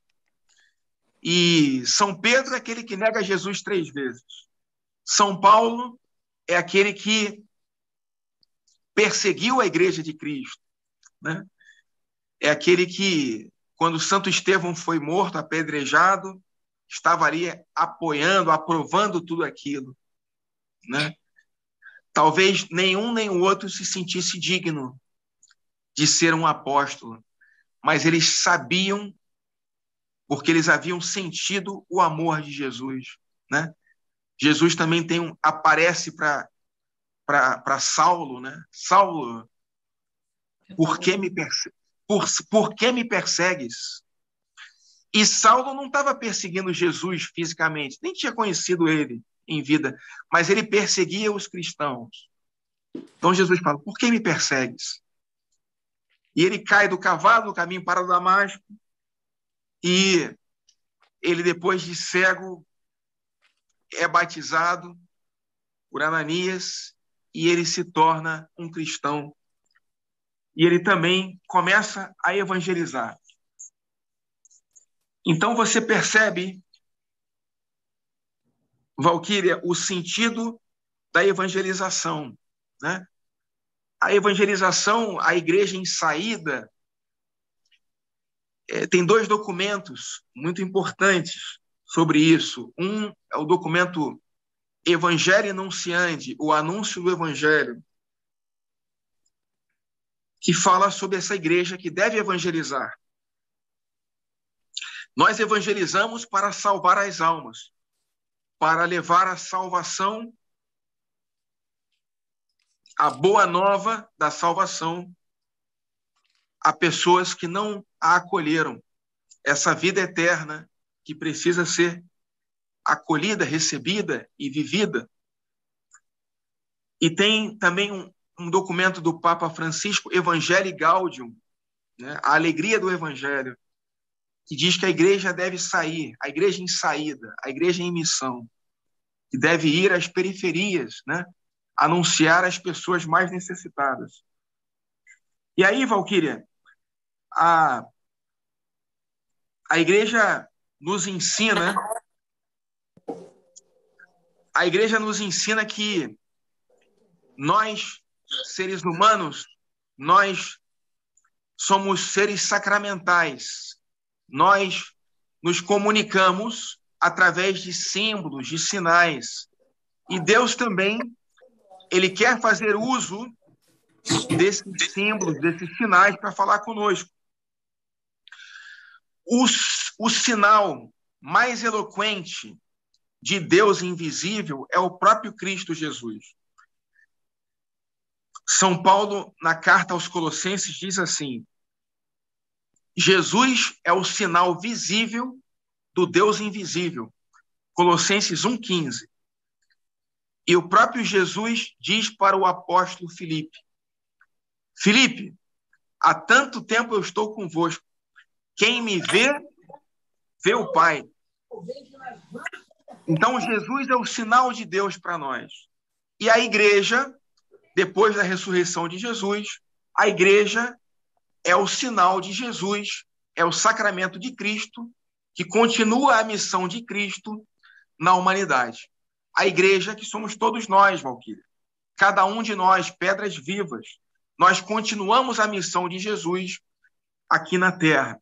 E São Pedro é aquele que nega Jesus 3 vezes. São Paulo é aquele que perseguiu a igreja de Cristo, né? É aquele que, quando Santo Estevão foi morto, apedrejado, estava ali apoiando, aprovando tudo aquilo, né? Talvez nenhum nem o outro se sentisse digno de ser um apóstolo, mas eles sabiam, porque eles haviam sentido o amor de Jesus, né? Jesus também aparece para Saulo, né? Saulo, por que me persegues? E Saulo não estava perseguindo Jesus fisicamente, nem tinha conhecido ele em vida, mas ele perseguia os cristãos. Então Jesus fala: por que me persegues? E ele cai do cavalo no caminho para Damasco, e ele, depois de cego, é batizado por Ananias, e ele se torna um cristão. E ele também começa a evangelizar. Então você percebe, Valquíria, o sentido da evangelização, né? A evangelização, a igreja em saída, tem 2 documentos muito importantes sobre isso. Um é o documento Evangelii Nuntiandi, o anúncio do Evangelho, que fala sobre essa igreja que deve evangelizar. Nós evangelizamos para salvar as almas, para levar a salvação, a boa nova da salvação, a pessoas que não a acolheram. Essa vida eterna que precisa ser acolhida, recebida e vivida. E tem também um documento do Papa Francisco, Evangelii Gaudium, né? A alegria do Evangelho, que diz que a igreja deve sair, a igreja em saída, a igreja em missão, que deve ir às periferias, né? Anunciar às pessoas mais necessitadas. E aí, Valquíria, a igreja nos ensina, que nós, seres humanos, nós somos seres sacramentais. Nós nos comunicamos através de símbolos, de sinais. E Deus também, ele quer fazer uso desses símbolos, desses sinais para falar conosco. O sinal mais eloquente de Deus invisível é o próprio Cristo Jesus. São Paulo, na carta aos Colossenses, diz assim: Jesus é o sinal visível do Deus invisível. Colossenses 1,15. E o próprio Jesus diz para o apóstolo Filipe: Filipe, há tanto tempo eu estou convosco. Quem me vê, vê o Pai. Então, Jesus é o sinal de Deus para nós. E a igreja, depois da ressurreição de Jesus, a igreja é o sinal de Jesus, é o sacramento de Cristo, que continua a missão de Cristo na humanidade. A igreja que somos todos nós, Valquíria. Cada um de nós, pedras vivas. Nós continuamos a missão de Jesus aqui na Terra.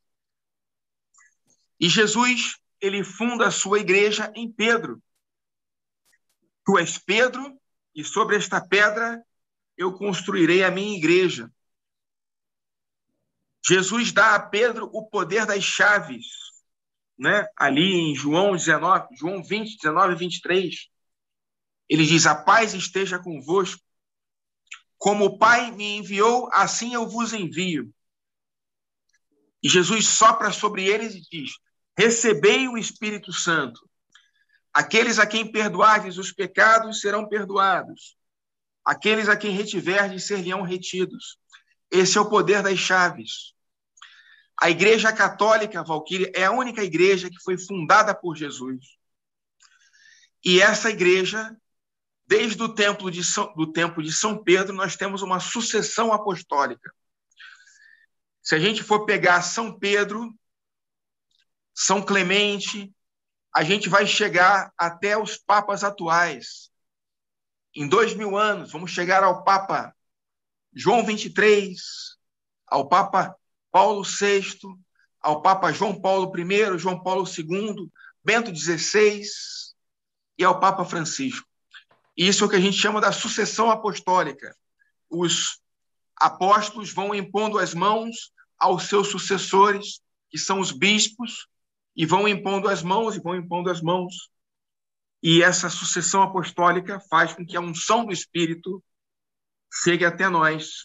E Jesus, ele funda a sua igreja em Pedro. Tu és Pedro, e sobre esta pedra eu construirei a minha igreja. Jesus dá a Pedro o poder das chaves, né? Ali em João 20, 19 e 23. Ele diz: a paz esteja convosco. Como o Pai me enviou, assim eu vos envio. E Jesus sopra sobre eles e diz: recebei o Espírito Santo. Aqueles a quem perdoardes os pecados serão perdoados. Aqueles a quem retiverdes ser-lhe-ão retidos. Esse é o poder das chaves. A Igreja Católica, Valquíria, é a única igreja que foi fundada por Jesus. E essa igreja, desde o tempo de São Pedro, nós temos uma sucessão apostólica. Se a gente for pegar São Pedro, São Clemente, a gente vai chegar até os papas atuais. Em 2000 anos, vamos chegar ao Papa João XXIII, ao Papa Paulo VI, ao Papa João Paulo I, João Paulo II, Bento XVI e ao Papa Francisco. Isso é o que a gente chama da sucessão apostólica. Os apóstolos vão impondo as mãos aos seus sucessores, que são os bispos, e vão impondo as mãos, e vão impondo as mãos. E essa sucessão apostólica faz com que a unção do Espírito chegue até nós.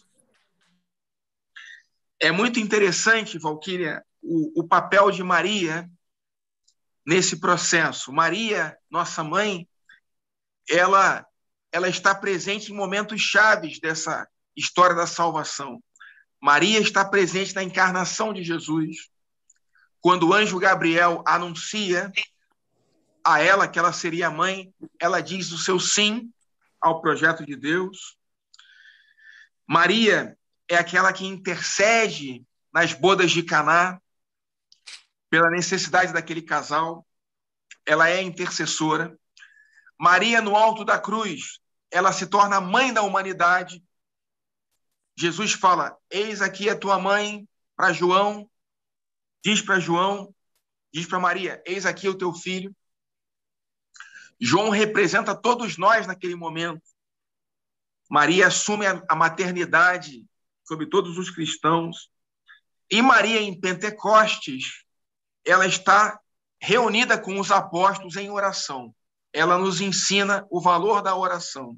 É muito interessante, Valquíria, o papel de Maria nesse processo. Maria, nossa mãe, ela está presente em momentos chaves dessa história da salvação. Maria está presente na encarnação de Jesus. Quando o anjo Gabriel anuncia a ela que ela seria mãe, ela diz o seu sim ao projeto de Deus. Maria é aquela que intercede nas bodas de Caná pela necessidade daquele casal. Ela é intercessora. Maria, no alto da cruz, ela se torna mãe da humanidade. Jesus fala: eis aqui a tua mãe, para João. Diz para Maria: eis aqui o teu filho. João representa todos nós naquele momento. Maria assume a maternidade sobre todos os cristãos. E Maria, em Pentecostes, ela está reunida com os apóstolos em oração. Ela nos ensina o valor da oração.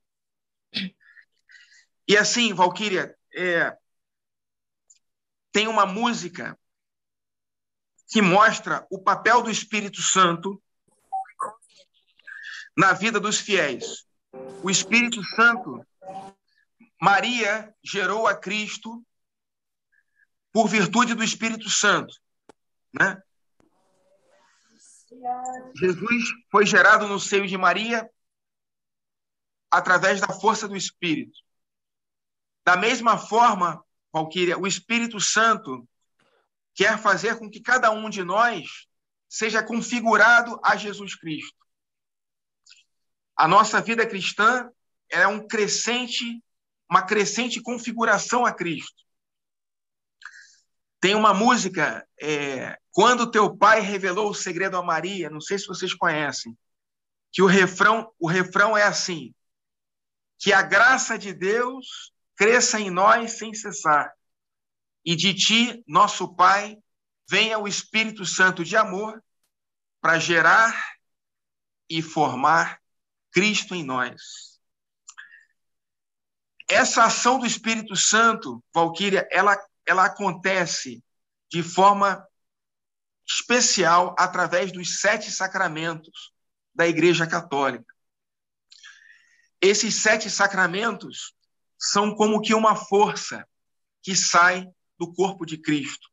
E assim, Valquíria, tem uma música que mostra o papel do Espírito Santo na vida dos fiéis. O Espírito Santo, Maria gerou a Cristo por virtude do Espírito Santo, né? Jesus foi gerado no seio de Maria através da força do Espírito. Da mesma forma, Valquíria, o Espírito Santo quer fazer com que cada um de nós seja configurado a Jesus Cristo. A nossa vida cristã é uma crescente configuração a Cristo. Tem uma música, Quando Teu Pai Revelou o Segredo a Maria, não sei se vocês conhecem, que o refrão é assim: que a graça de Deus cresça em nós sem cessar, e de Ti, nosso Pai, venha o Espírito Santo de amor para gerar e formar Cristo em nós. Essa ação do Espírito Santo, Valquíria, ela acontece de forma especial através dos 7 sacramentos da Igreja Católica. Esses 7 sacramentos são como que uma força que sai do corpo de Cristo.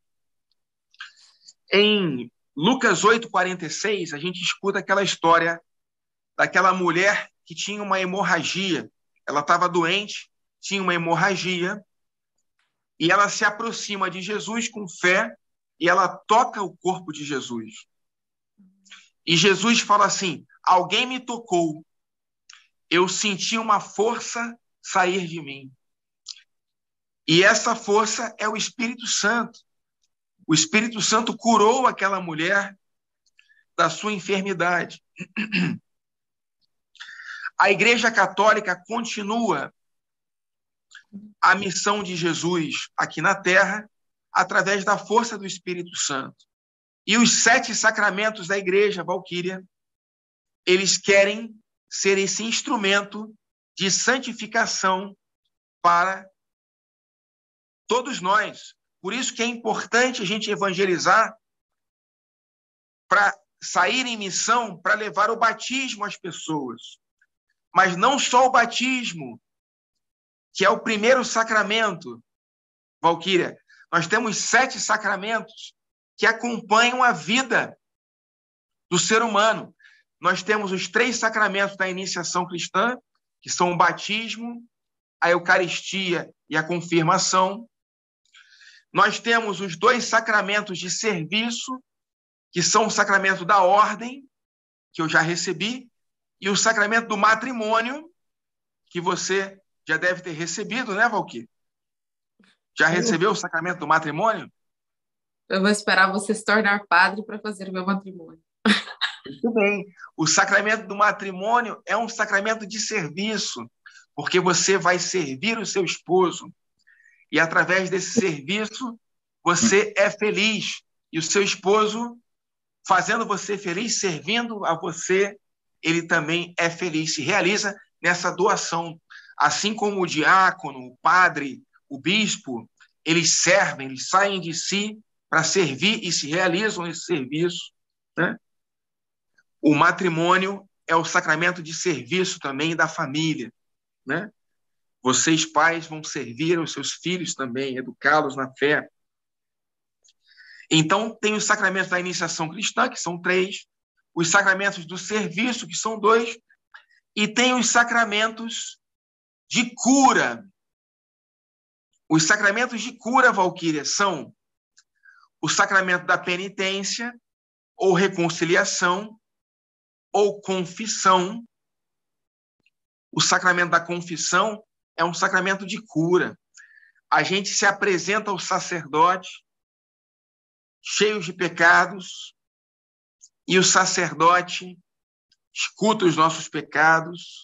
Em Lucas 8,46, a gente escuta aquela história daquela mulher que tinha uma hemorragia. Ela estava doente, tinha uma hemorragia, e ela se aproxima de Jesus com fé e ela toca o corpo de Jesus. E Jesus fala assim: alguém me tocou, eu senti uma força sair de mim. E essa força é o Espírito Santo. O Espírito Santo curou aquela mulher da sua enfermidade. A Igreja Católica continua a missão de Jesus aqui na Terra através da força do Espírito Santo. E os 7 sacramentos da Igreja, Valquíria, eles querem ser esse instrumento de santificação para todos nós. Por isso que é importante a gente evangelizar para sair em missão, para levar o batismo às pessoas. Mas não só o batismo, que é o primeiro sacramento, Valquíria. Nós temos 7 sacramentos que acompanham a vida do ser humano. Nós temos os 3 sacramentos da iniciação cristã, que são o batismo, a Eucaristia e a confirmação. Nós temos os 2 sacramentos de serviço, que são o sacramento da ordem, que eu já recebi, e o sacramento do matrimônio, que você já deve ter recebido, né, Valquíria? Já recebeu o sacramento do matrimônio? Eu vou esperar você se tornar padre para fazer o meu matrimônio. Muito bem. O sacramento do matrimônio é um sacramento de serviço, porque você vai servir o seu esposo. E através desse serviço, você é feliz. E o seu esposo, fazendo você feliz, servindo a você, ele também é feliz, se realiza nessa doação. Assim como o diácono, o padre, o bispo, eles servem, eles saem de si para servir e se realizam nesse serviço, né? O matrimônio é o sacramento de serviço também da família, né? Vocês, pais, vão servir aos seus filhos também, educá-los na fé. Então, tem os sacramentos da iniciação cristã, que são 3, os sacramentos do serviço, que são 2, e tem os sacramentos de cura. Os sacramentos de cura, Valquíria, são o sacramento da penitência, ou reconciliação, ou confissão. O sacramento da confissão é um sacramento de cura. A gente se apresenta ao sacerdote cheios de pecados e o sacerdote escuta os nossos pecados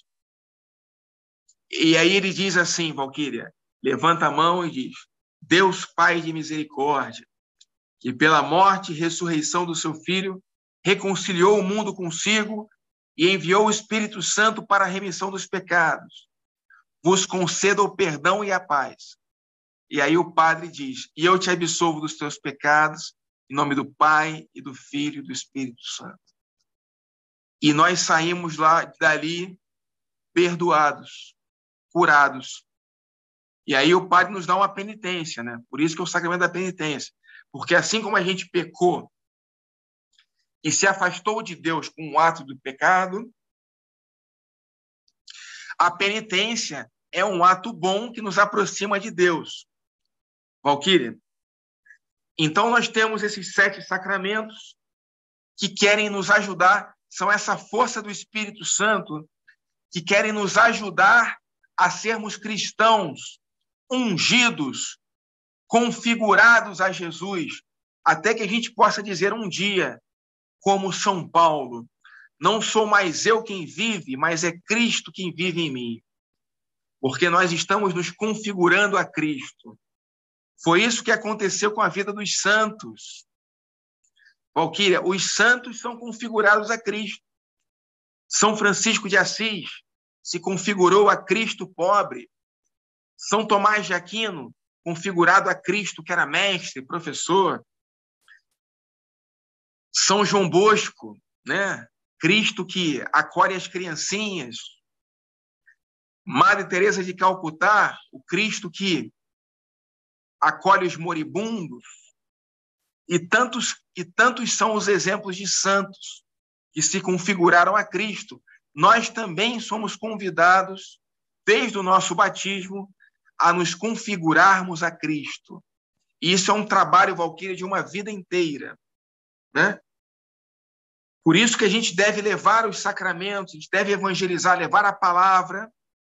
e aí ele diz assim, Valquíria, levanta a mão e diz: Deus Pai de misericórdia, que pela morte e ressurreição do seu Filho reconciliou o mundo consigo e enviou o Espírito Santo para a remissão dos pecados, vos conceda o perdão e a paz. E aí o padre diz: e eu te absolvo dos teus pecados, em nome do Pai, e do Filho, e do Espírito Santo. E nós saímos dali perdoados, curados. E aí o padre nos dá uma penitência, né? Por isso que é o sacramento da penitência. Porque assim como a gente pecou e se afastou de Deus com o ato do pecado, a penitência é um ato bom que nos aproxima de Deus. Valquíria, então nós temos esses 7 sacramentos que querem nos ajudar, são essa força do Espírito Santo que querem nos ajudar a sermos cristãos ungidos, configurados a Jesus, até que a gente possa dizer um dia, como São Paulo: não sou mais eu quem vive, mas é Cristo quem vive em mim. Porque nós estamos nos configurando a Cristo. Foi isso que aconteceu com a vida dos santos. Valquíria, os santos são configurados a Cristo. São Francisco de Assis se configurou a Cristo pobre. São Tomás de Aquino configurado a Cristo, que era mestre, professor. São João Bosco, né? Cristo que acolhe as criancinhas. Madre Teresa de Calcutá, o Cristo que acolhe os moribundos. E tantos são os exemplos de santos que se configuraram a Cristo. Nós também somos convidados, desde o nosso batismo, a nos configurarmos a Cristo. E isso é um trabalho, Valquíria, de uma vida inteira, né? Por isso que a gente deve levar os sacramentos, a gente deve evangelizar, levar a palavra.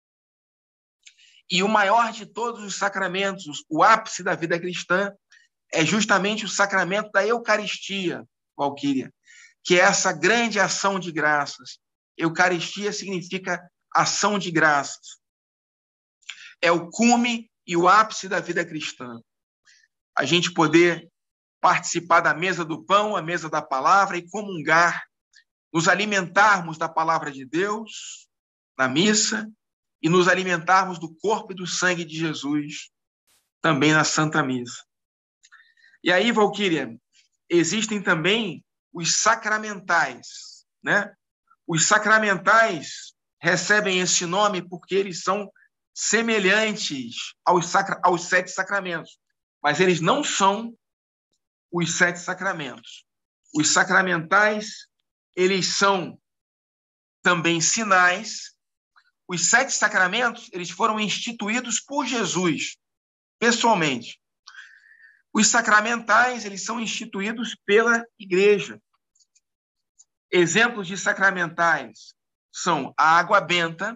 E o maior de todos os sacramentos, o ápice da vida cristã, é justamente o sacramento da Eucaristia, Valquíria, que é essa grande ação de graças. Eucaristia significa ação de graças. É o cume e o ápice da vida cristã. A gente poder participar da mesa do pão, a mesa da palavra e comungar, nos alimentarmos da palavra de Deus na missa e nos alimentarmos do corpo e do sangue de Jesus também na Santa Missa. E aí, Valquíria, existem também os sacramentais, né? Os sacramentais recebem esse nome porque eles são semelhantes aos 7 sacramentos, mas eles não são os 7 sacramentos. Os sacramentais, eles são também sinais. Os 7 sacramentos, eles foram instituídos por Jesus, pessoalmente. Os sacramentais, eles são instituídos pela Igreja. Exemplos de sacramentais são a água benta.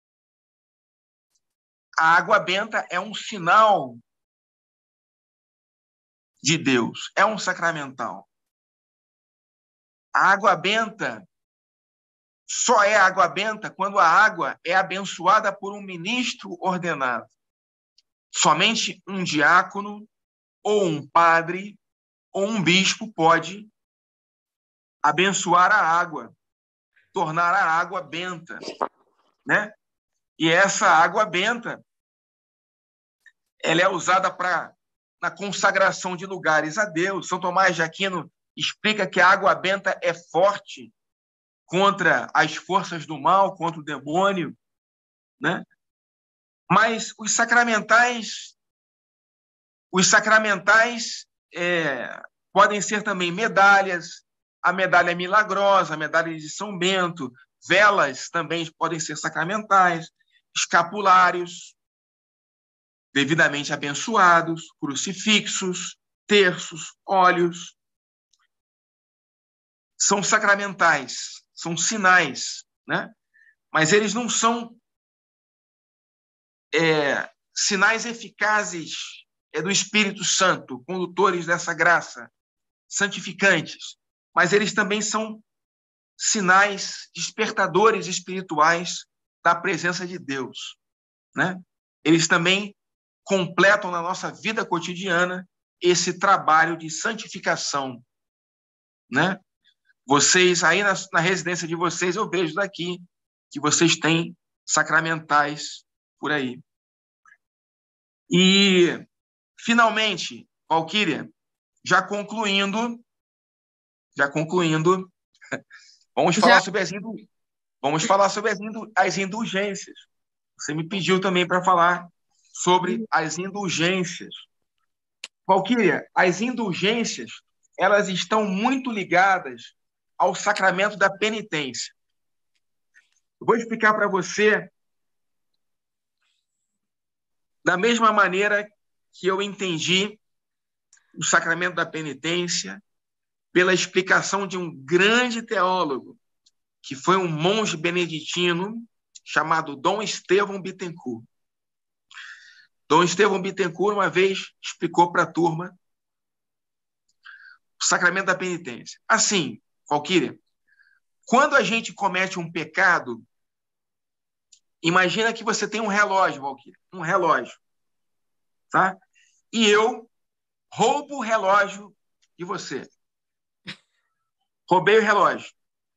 A água benta é um sinal de Deus, é um sacramental. A água benta só é água benta quando a água é abençoada por um ministro ordenado. Somente um diácono, ou um padre, ou um bispo pode abençoar a água, tornar a água benta, né? E essa água benta, ela é usada na consagração de lugares a Deus. São Tomás de Aquino explica que a água benta é forte contra as forças do mal, contra o demônio, né? Mas os sacramentais podem ser também medalhas, a medalha milagrosa, a medalha de São Bento, velas também podem ser sacramentais, escapulários devidamente abençoados, crucifixos, terços, óleos. São sacramentais, são sinais, né? Mas eles não são sinais eficazes do Espírito Santo, condutores dessa graça, santificantes, mas eles também são sinais despertadores espirituais da presença de Deus, né? Eles também completam na nossa vida cotidiana esse trabalho de santificação, né? Vocês, aí na residência de vocês, eu vejo daqui que vocês têm sacramentais por aí. E, finalmente, Valquíria, já concluindo, vamos falar sobre as indulgências. Você me pediu também para falar sobre as indulgências. Valquíria, as indulgências, elas estão muito ligadas ao sacramento da penitência. Eu vou explicar para você da mesma maneira que eu entendi o sacramento da penitência pela explicação de um grande teólogo, que foi um monge beneditino chamado Dom Estevão Bittencourt. Dom Estevão Bittencourt, uma vez, explicou para a turma o sacramento da penitência. Assim, Valquíria, quando a gente comete um pecado, imagina que você tem um relógio, Valquíria, um relógio, tá? E eu roubo o relógio de você. Roubei o relógio.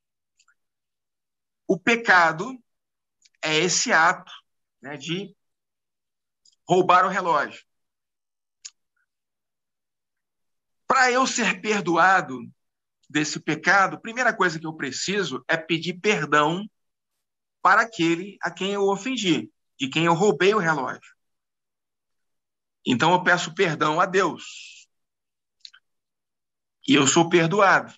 O pecado é esse ato, né, de roubar o relógio. Para eu ser perdoado desse pecado, a primeira coisa que eu preciso é pedir perdão para aquele a quem eu ofendi, de quem eu roubei o relógio. Então eu peço perdão a Deus. E eu sou perdoado.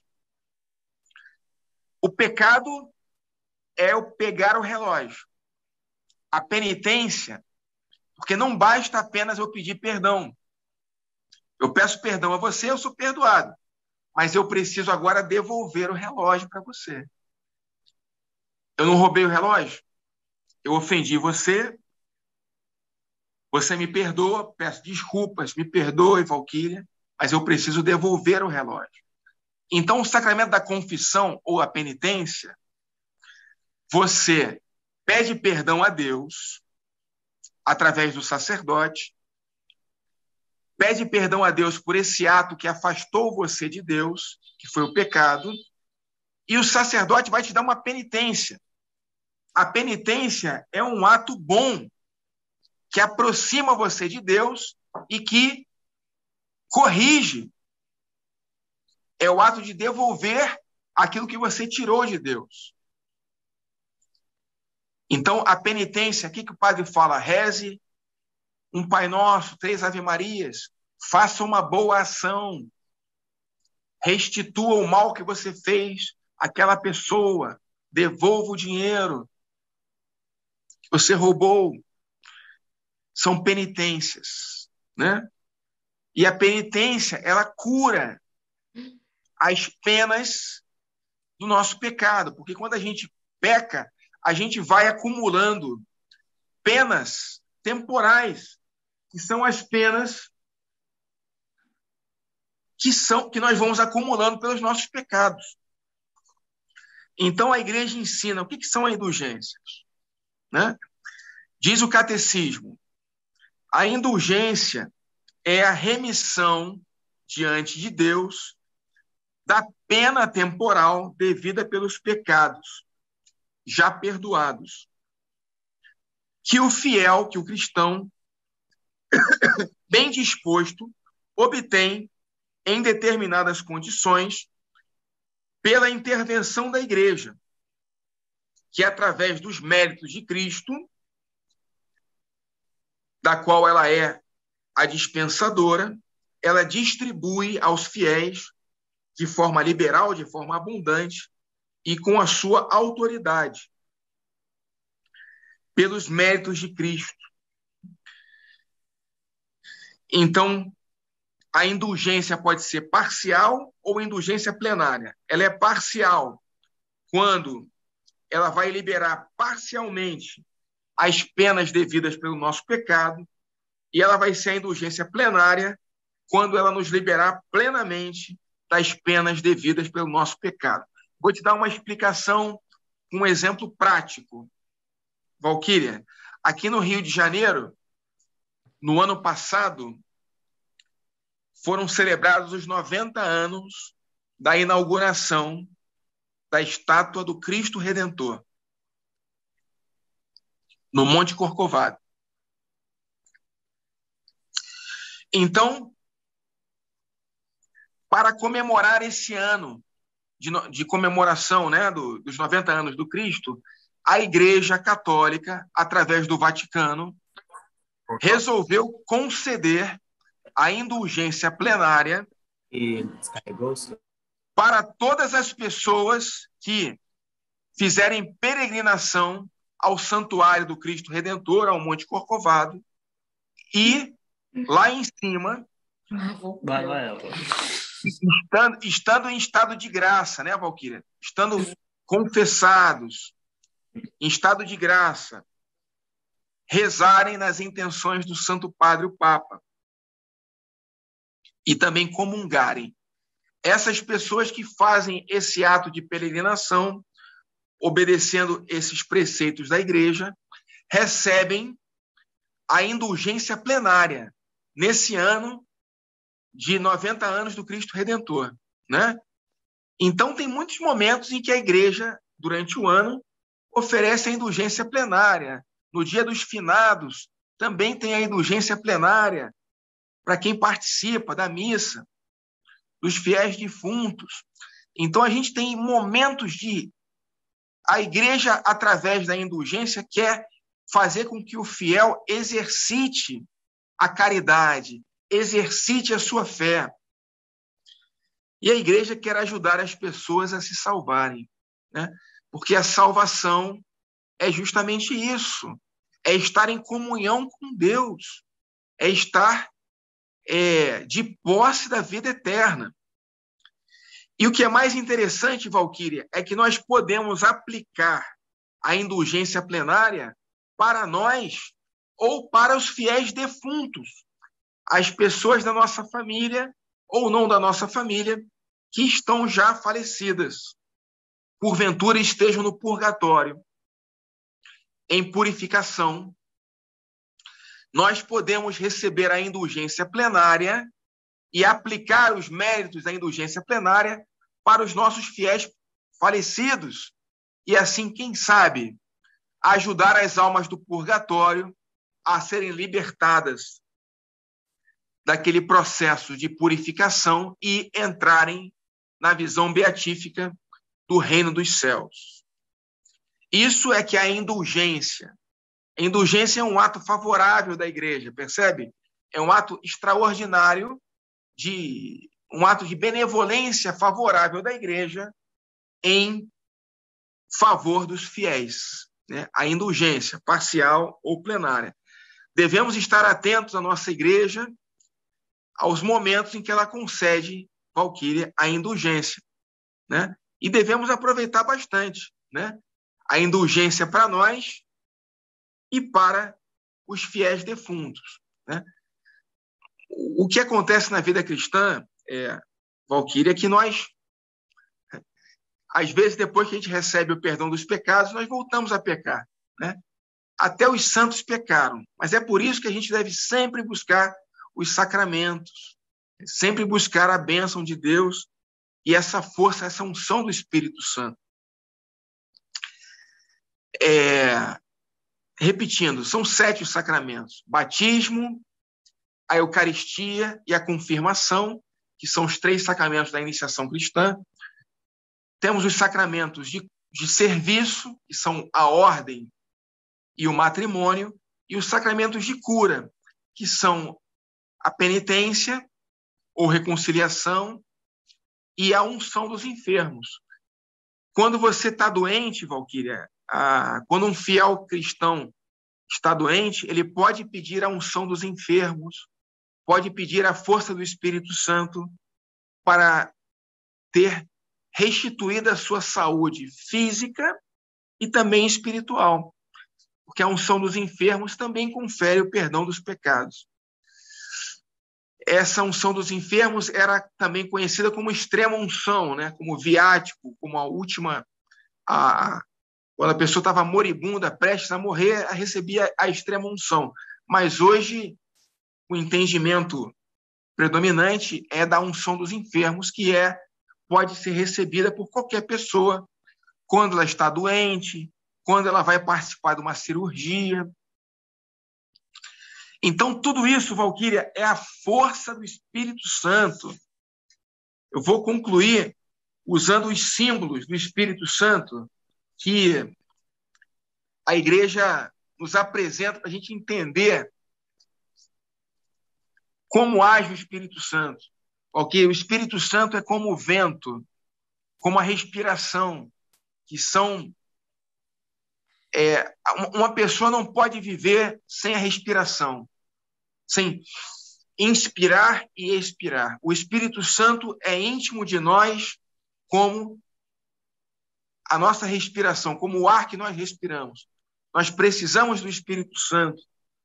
O pecado é eu pegar o relógio. A penitência, porque não basta apenas eu pedir perdão. Eu peço perdão a você, eu sou perdoado. Mas eu preciso agora devolver o relógio para você. Eu não roubei o relógio? Eu ofendi você. Você me perdoa, peço desculpas, me perdoe, Valquíria, mas eu preciso devolver o relógio. Então, o sacramento da confissão ou a penitência, você pede perdão a Deus através do sacerdote, pede perdão a Deus por esse ato que afastou você de Deus, que foi o pecado, e o sacerdote vai te dar uma penitência. A penitência é um ato bom, que aproxima você de Deus e que corrige. É o ato de devolver aquilo que você tirou de Deus. Então, a penitência, aqui que o padre fala, reze um Pai Nosso, 3 Ave-Marias, faça uma boa ação, restitua o mal que você fez àquela pessoa, devolva o dinheiro que você roubou. São penitências, né? E a penitência, ela cura as penas do nosso pecado, porque quando a gente peca, a gente vai acumulando penas temporais, que são as penas que nós vamos acumulando pelos nossos pecados. Então a igreja ensina o que são as indulgências, né? Diz o catecismo: a indulgência é a remissão diante de Deus da pena temporal devida pelos pecados já perdoados, que o fiel, que o cristão, bem disposto, obtém em determinadas condições pela intervenção da Igreja, que através dos méritos de Cristo, da qual ela é a dispensadora, ela distribui aos fiéis de forma liberal, de forma abundante e com a sua autoridade, pelos méritos de Cristo. Então, a indulgência pode ser parcial ou indulgência plenária. Ela é parcial quando ela vai liberar parcialmente as penas devidas pelo nosso pecado, e ela vai ser a indulgência plenária quando ela nos liberar plenamente das penas devidas pelo nosso pecado. Vou te dar uma explicação, um exemplo prático. Valquíria, aqui no Rio de Janeiro, no ano passado, foram celebrados os 90 anos da inauguração da estátua do Cristo Redentor, no Monte Corcovado. Então, para comemorar esse ano de comemoração, né, dos 90 anos do Cristo, a Igreja Católica, através do Vaticano, resolveu conceder a indulgência plenária para todas as pessoas que fizerem peregrinação ao Santuário do Cristo Redentor, ao Monte Corcovado, e lá em cima, estando em estado de graça, né, Valquíria? Estando confessados, em estado de graça, rezarem nas intenções do Santo Padre, o Papa, e também comungarem. Essas pessoas que fazem esse ato de peregrinação, obedecendo esses preceitos da Igreja, recebem a indulgência plenária nesse ano de 90 anos do Cristo Redentor, né? Então, tem muitos momentos em que a Igreja, durante o ano, oferece a indulgência plenária. No dia dos finados, também tem a indulgência plenária para quem participa da missa. dos fiéis defuntos. Então, a gente tem momentos de... A igreja, através da indulgência, quer fazer com que o fiel exercite a caridade, exercite a sua fé. E a igreja quer ajudar as pessoas a se salvarem, né? Porque a salvação é justamente isso, é estar em comunhão com Deus, é estar de posse da vida eterna. E o que é mais interessante, Valquíria, é que nós podemos aplicar a indulgência plenária para nós ou para os fiéis defuntos, as pessoas da nossa família ou não da nossa família que estão já falecidas, porventura estejam no purgatório, em purificação. Nós podemos receber a indulgência plenária e aplicar os méritos da indulgência plenária para os nossos fiéis falecidos e assim, quem sabe, ajudar as almas do purgatório a serem libertadas daquele processo de purificação e entrarem na visão beatífica do reino dos céus. Isso é que é a indulgência. A indulgência é um ato favorável da igreja, percebe? É um ato extraordinário, um ato de benevolência favorável da igreja em favor dos fiéis, né? A indulgência, parcial ou plenária. Devemos estar atentos à nossa igreja aos momentos em que ela concede, Valquíria, a indulgência, né? E devemos aproveitar bastante, né? A indulgência para nós e para os fiéis defuntos, né? O que acontece na vida cristã, Valquíria, é que nós, às vezes, depois que a gente recebe o perdão dos pecados, nós voltamos a pecar, né? Até os santos pecaram, mas é por isso que a gente deve sempre buscar os sacramentos, sempre buscar a bênção de Deus e essa força, essa unção do Espírito Santo. Repetindo, são 7 os sacramentos: batismo, a Eucaristia e a confirmação, que são os 3 sacramentos da iniciação cristã. Temos os sacramentos de serviço, que são a ordem e o matrimônio, e os sacramentos de cura, que são a penitência ou reconciliação e a unção dos enfermos. Quando você está doente, Valquíria, quando um fiel cristão está doente, ele pode pedir a unção dos enfermos, pode pedir a força do Espírito Santo para ter restituída a sua saúde física e também espiritual, porque a unção dos enfermos também confere o perdão dos pecados. Essa unção dos enfermos era também conhecida como extrema unção, né? Como viático, como a última... Quando a pessoa estava moribunda, prestes a morrer, recebia a extrema unção. Mas hoje, o entendimento predominante é da unção dos enfermos, que pode ser recebida por qualquer pessoa quando ela está doente, quando ela vai participar de uma cirurgia. Então, tudo isso, Valquíria, é a força do Espírito Santo. Eu vou concluir usando os símbolos do Espírito Santo que a igreja nos apresenta para a gente entender como age o Espírito Santo. Okay? O Espírito Santo é como o vento, como a respiração, que são... uma pessoa não pode viver sem a respiração, sem inspirar e expirar. O Espírito Santo é íntimo de nós como a nossa respiração, como o ar que nós respiramos. Nós precisamos do Espírito Santo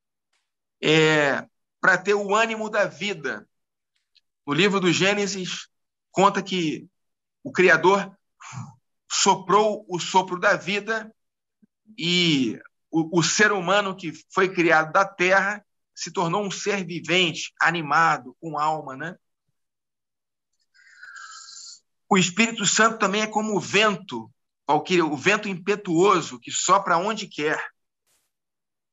para ter o ânimo da vida. No livro do Gênesis, conta que o Criador soprou o sopro da vida e o ser humano que foi criado da terra se tornou um ser vivente, animado, com alma, né? O Espírito Santo também é como o vento, o vento impetuoso que sopra onde quer.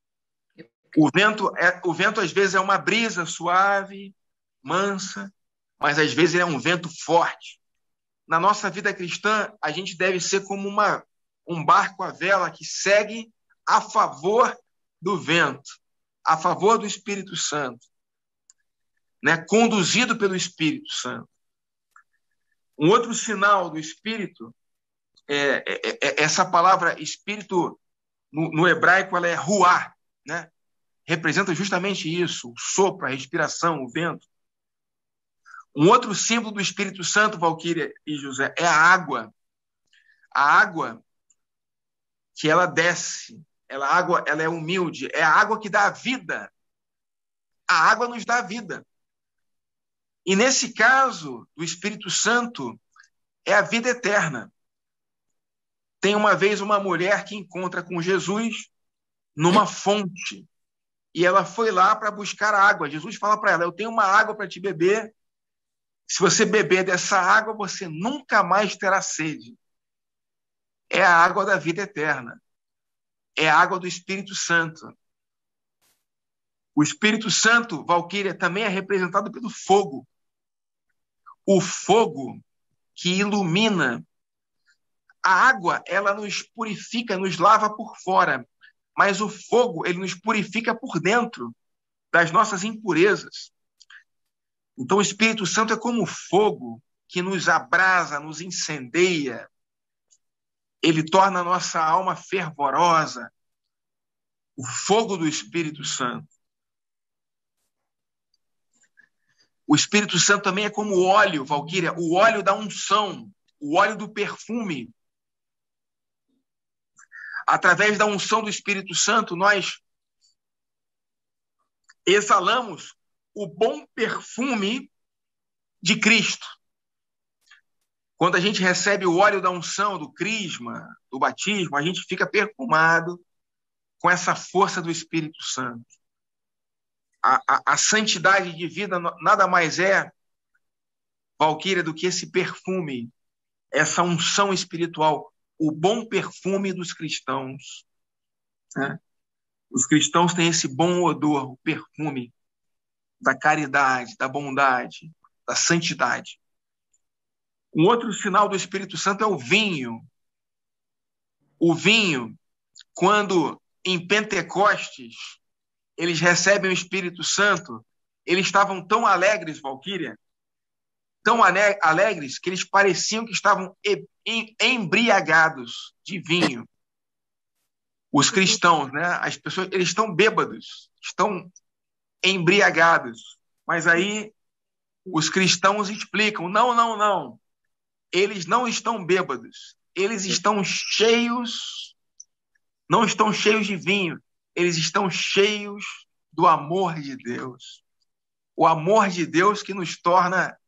O vento, às vezes, é uma brisa suave, mansa, mas às vezes ele é um vento forte. Na nossa vida cristã, a gente deve ser como um barco à vela que segue a favor do vento, a favor do Espírito Santo, né? Conduzido pelo Espírito Santo. Um outro sinal do Espírito essa palavra Espírito, no hebraico, ela é ruá, né? Representa justamente isso, o sopro, a respiração, o vento. Um outro símbolo do Espírito Santo, Valquíria e José, é a água. A água que ela desce, ela é humilde, é a água que dá a vida. A água nos dá a vida. E nesse caso, do Espírito Santo, é a vida eterna. Tem uma vez uma mulher que encontra com Jesus numa fonte. E ela foi lá para buscar água. Jesus fala para ela, eu tenho uma água para te beber. Se você beber dessa água, você nunca mais terá sede. É a água da vida eterna. É a água do Espírito Santo. O Espírito Santo, Valquíria, também é representado pelo fogo. O fogo que ilumina. A água, ela nos purifica, nos lava por fora. Mas o fogo, ele nos purifica por dentro das nossas impurezas. Então, o Espírito Santo é como fogo que nos abrasa, nos incendeia. Ele torna a nossa alma fervorosa. O fogo do Espírito Santo. O Espírito Santo também é como o óleo, Valquíria, o óleo da unção, o óleo do perfume. Através da unção do Espírito Santo, nós exalamos o bom perfume de Cristo. Quando a gente recebe o óleo da unção, do crisma, do batismo, a gente fica perfumado com essa força do Espírito Santo. A santidade de vida nada mais é, Valquíria, do que esse perfume, essa unção espiritual, o bom perfume dos cristãos. Né? Os cristãos têm esse bom odor, o perfume da caridade, da bondade, da santidade. Um outro sinal do Espírito Santo é o vinho. O vinho, quando em Pentecostes eles recebem o Espírito Santo, eles estavam tão alegres, Valquíria, tão alegres, que eles pareciam que estavam embriagados de vinho. Os cristãos, né? As pessoas, eles estão bêbados, estão embriagados. Mas aí os cristãos explicam, não. Eles não estão bêbados. Eles estão cheios, não estão cheios de vinho. Eles estão cheios do amor de Deus. O amor de Deus que nos torna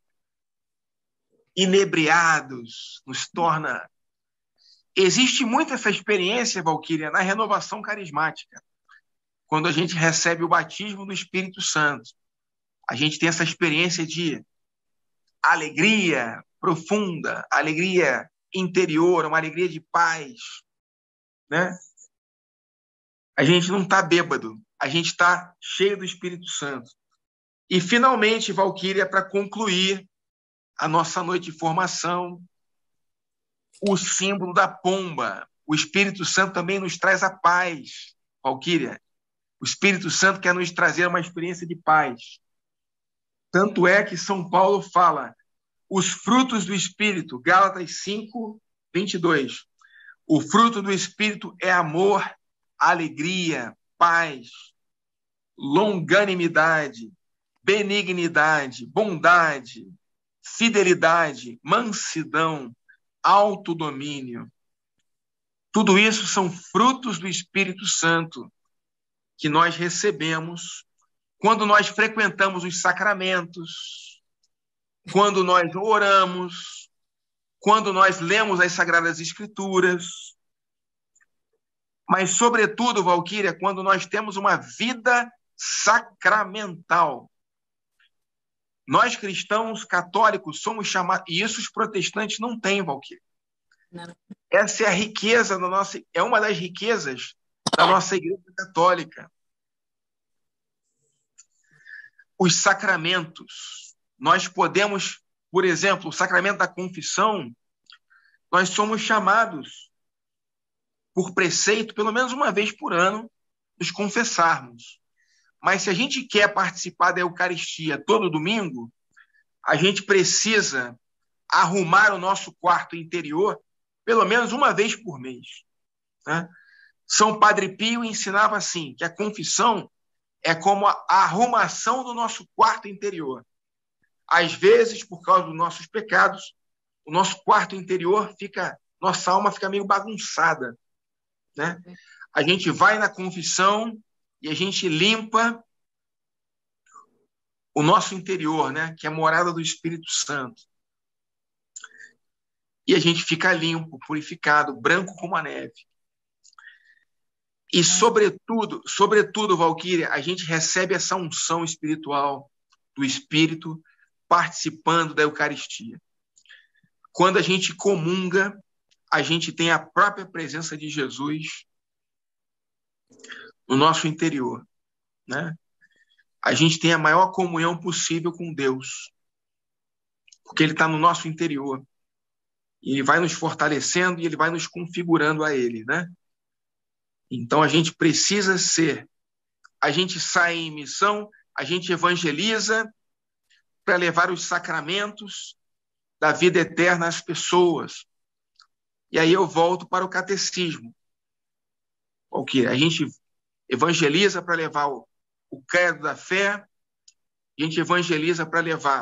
inebriados, nos torna... Existe muito essa experiência, Valquíria, na renovação carismática. Quando a gente recebe o batismo do Espírito Santo, a gente tem essa experiência de alegria profunda, alegria interior, uma alegria de paz, né? A gente não está bêbado, a gente está cheio do Espírito Santo. E, finalmente, Valquíria, para concluir a nossa noite de formação, o símbolo da pomba. O Espírito Santo também nos traz a paz, Valquíria. O Espírito Santo quer nos trazer uma experiência de paz. Tanto é que São Paulo fala, os frutos do Espírito, Gálatas 5, 22. O fruto do Espírito é amor, alegria, paz, longanimidade, benignidade, bondade, fidelidade, mansidão, autodomínio. Tudo isso são frutos do Espírito Santo que nós recebemos quando nós frequentamos os sacramentos, quando nós oramos, quando nós lemos as Sagradas Escrituras, mas, sobretudo, Valquíria, quando nós temos uma vida sacramental. Nós, cristãos católicos, somos chamados... E isso os protestantes não têm, Valquíria. Não. Essa é a riqueza da nossa... É uma das riquezas da nossa Igreja Católica. Os sacramentos. nós podemos, por exemplo, o sacramento da confissão, nós somos chamados, por preceito, pelo menos uma vez por ano, nos confessarmos. Mas se a gente quer participar da Eucaristia todo domingo, a gente precisa arrumar o nosso quarto interior pelo menos uma vez por mês, né? São Padre Pio ensinava assim, que a confissão é como a arrumação do nosso quarto interior. Às vezes, por causa dos nossos pecados, o nosso quarto interior nossa alma fica meio bagunçada, né? A gente vai na confissão e a gente limpa o nosso interior, né? Que é a morada do Espírito Santo. E a gente fica limpo, purificado, branco como a neve. E, sobretudo, Valquíria, a gente recebe essa unção espiritual do Espírito participando da Eucaristia. Quando a gente comunga, a gente tem a própria presença de Jesus no nosso interior, né? A gente tem a maior comunhão possível com Deus, porque Ele está no nosso interior. E Ele vai nos fortalecendo e Ele vai nos configurando a Ele, né? Então, a gente precisa a gente sai em missão, a gente evangeliza para levar os sacramentos da vida eterna às pessoas. E aí eu volto para o catecismo. O que? A gente evangeliza para levar o credo da fé, a gente evangeliza para levar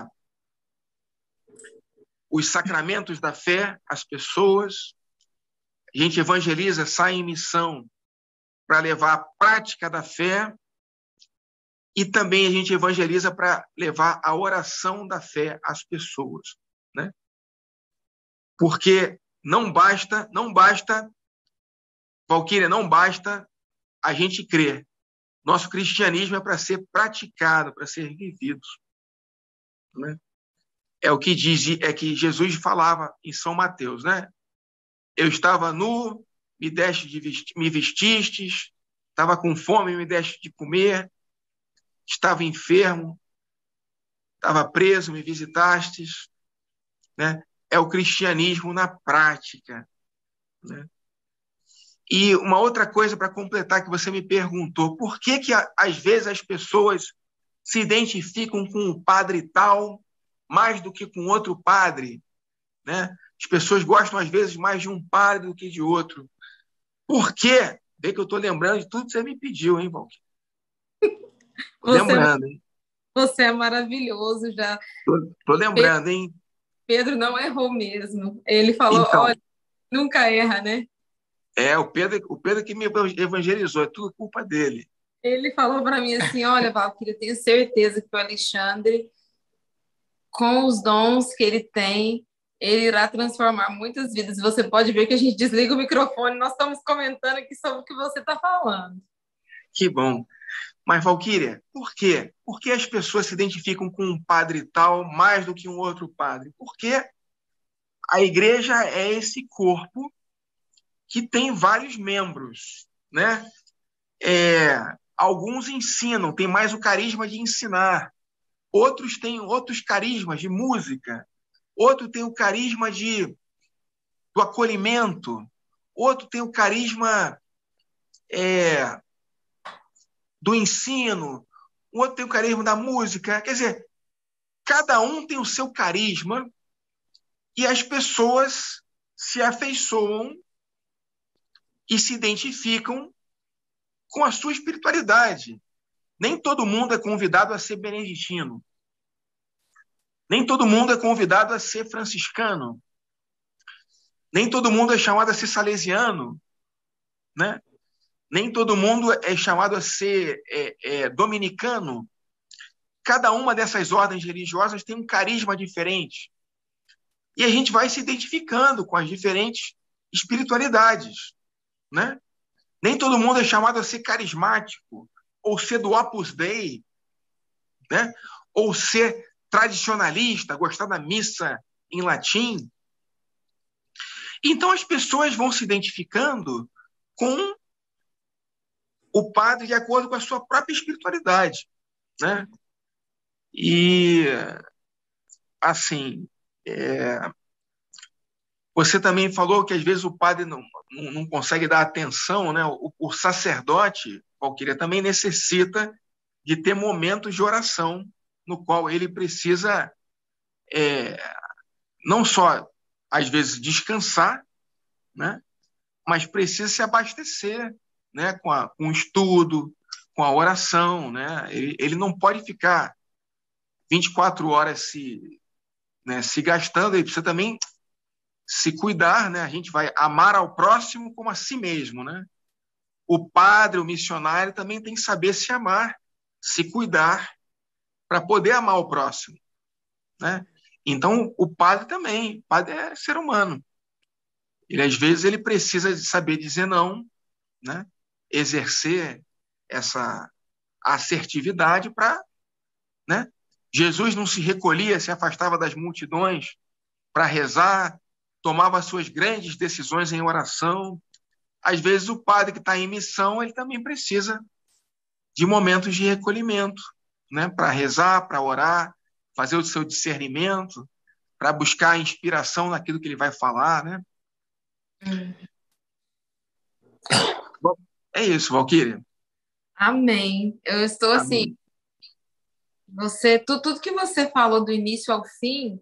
os sacramentos da fé às pessoas, a gente evangeliza, sai em missão para levar a prática da fé, e também a gente evangeliza para levar a oração da fé às pessoas, né? Porque não basta, Valquíria, não basta a gente crer. Nosso cristianismo é para ser praticado, para ser vivido, né? É o que que Jesus falava em São Mateus, né? Eu estava nu, me vestistes, estava com fome, me deste de comer, estava enfermo, estava preso, me visitastes, né? É o cristianismo na prática, né? E uma outra coisa para completar que você me perguntou, por que às vezes as pessoas se identificam com um padre tal mais do que com outro padre, né? As pessoas gostam às vezes mais de um padre do que de outro. Por quê? Vê que eu estou lembrando de tudo que você me pediu, hein, Valquíria? Lembrando, hein? Você é maravilhoso já. Tô lembrando, hein? Pedro não errou mesmo. Ele falou, então, olha, nunca erra, né? O Pedro que me evangelizou, é tudo culpa dele. Ele falou para mim assim, olha, Valquíria, eu tenho certeza que o Alexandre, com os dons que ele tem, ele irá transformar muitas vidas. Você pode ver que a gente desliga o microfone, nós estamos comentando aqui sobre o que você está falando. Que bom. Mas, Valquíria, por quê? Por que as pessoas se identificam com um padre tal mais do que um outro padre? Porque a igreja é esse corpo que tem vários membros, né? Alguns ensinam, tem mais o carisma de ensinar. Outros têm outros carismas de música. Outro tem o carisma do acolhimento. Outro tem o carisma do ensino. O outro tem o carisma da música. Quer dizer, cada um tem o seu carisma e as pessoas se afeiçoam e se identificam com a sua espiritualidade. Nem todo mundo é convidado a ser beneditino. Nem todo mundo é convidado a ser franciscano. Nem todo mundo é chamado a ser salesiano, né? Nem todo mundo é chamado a ser dominicano. Cada uma dessas ordens religiosas tem um carisma diferente. E a gente vai se identificando com as diferentes espiritualidades, né? Nem todo mundo é chamado a ser carismático, ou ser do Opus Dei, né? Ou ser tradicionalista, gostar da missa em latim. Então as pessoas vão se identificando com o padre de acordo com a sua própria espiritualidade, né? E assim, você também falou que às vezes o padre não consegue dar atenção, né? O sacerdote, Valquíria, também necessita de ter momentos de oração, no qual ele precisa não só, às vezes, descansar, né? Mas precisa se abastecer, né? Com o estudo, com a oração, né? Ele não pode ficar 24 horas se gastando, ele precisa também se cuidar, né? A gente vai amar ao próximo como a si mesmo, né? O padre, o missionário também tem que saber se amar, se cuidar para poder amar o próximo, né? Então, o padre é ser humano. Ele às vezes ele precisa de saber dizer não, né? Exercer essa assertividade para, né? Jesus não se recolhia, se afastava das multidões para rezar, tomava suas grandes decisões em oração. Às vezes o padre que está em missão, ele também precisa de momentos de recolhimento, né? Para rezar, para orar, fazer o seu discernimento, para buscar inspiração naquilo que ele vai falar, né? Bom, é isso, Valquíria. Amém. Eu estou assim, Amém. tudo que você falou do início ao fim,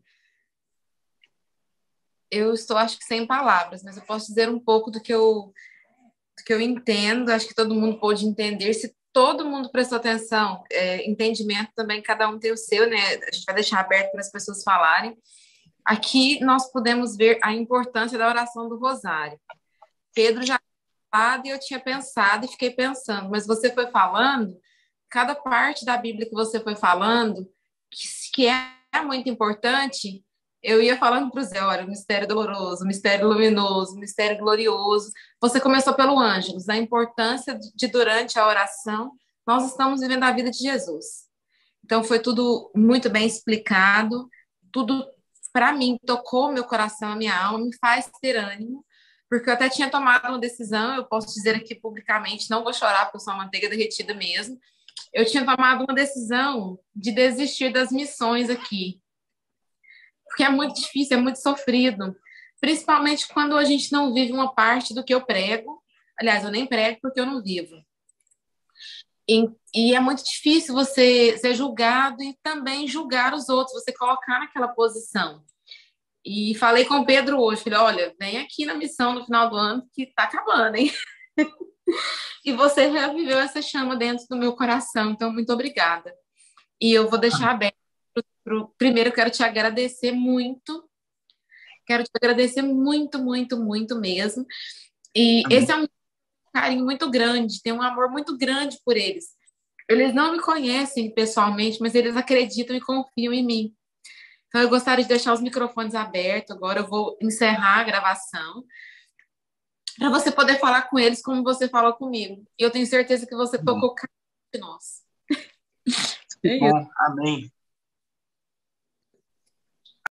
eu estou, acho que sem palavras, mas eu posso dizer um pouco do que eu entendo, acho que todo mundo pôde entender, se todo mundo prestou atenção, entendimento também, cada um tem o seu, né? A gente vai deixar aberto para as pessoas falarem. Aqui nós podemos ver a importância da oração do rosário. Pedro já falado e eu tinha pensado e fiquei pensando, mas você foi falando, cada parte da Bíblia que você foi falando, que é muito importante, eu ia falando para o Zé, olha, o mistério doloroso, o mistério luminoso, o mistério glorioso. Você começou pelo Ângelus, a importância de durante a oração, nós estamos vivendo a vida de Jesus. Então foi tudo muito bem explicado, tudo para mim tocou meu coração, a minha alma, me faz ter ânimo, porque eu até tinha tomado uma decisão, eu posso dizer aqui publicamente, não vou chorar porque eu sou uma manteiga derretida mesmo. Eu tinha tomado uma decisão de desistir das missões aqui, porque é muito difícil, é muito sofrido, principalmente quando a gente não vive uma parte do que eu prego. Aliás, eu nem prego porque eu não vivo. E é muito difícil você ser julgado e também julgar os outros, você colocar naquela posição. E falei com o Pedro hoje, falei, olha, vem aqui na missão no final do ano que tá acabando, hein? E você reviveu essa chama dentro do meu coração, então muito obrigada. E eu vou deixar aberto. Primeiro, eu quero te agradecer muito. Quero te agradecer muito, muito, muito mesmo. E Amém. esse é um carinho muito grande, tem um amor muito grande por eles. Eles não me conhecem pessoalmente, mas eles acreditam e confiam em mim. Então, eu gostaria de deixar os microfones abertos. Agora eu vou encerrar a gravação para você poder falar com eles como você falou comigo. E eu tenho certeza que você tocou cada um de nós. Que bom. Amém.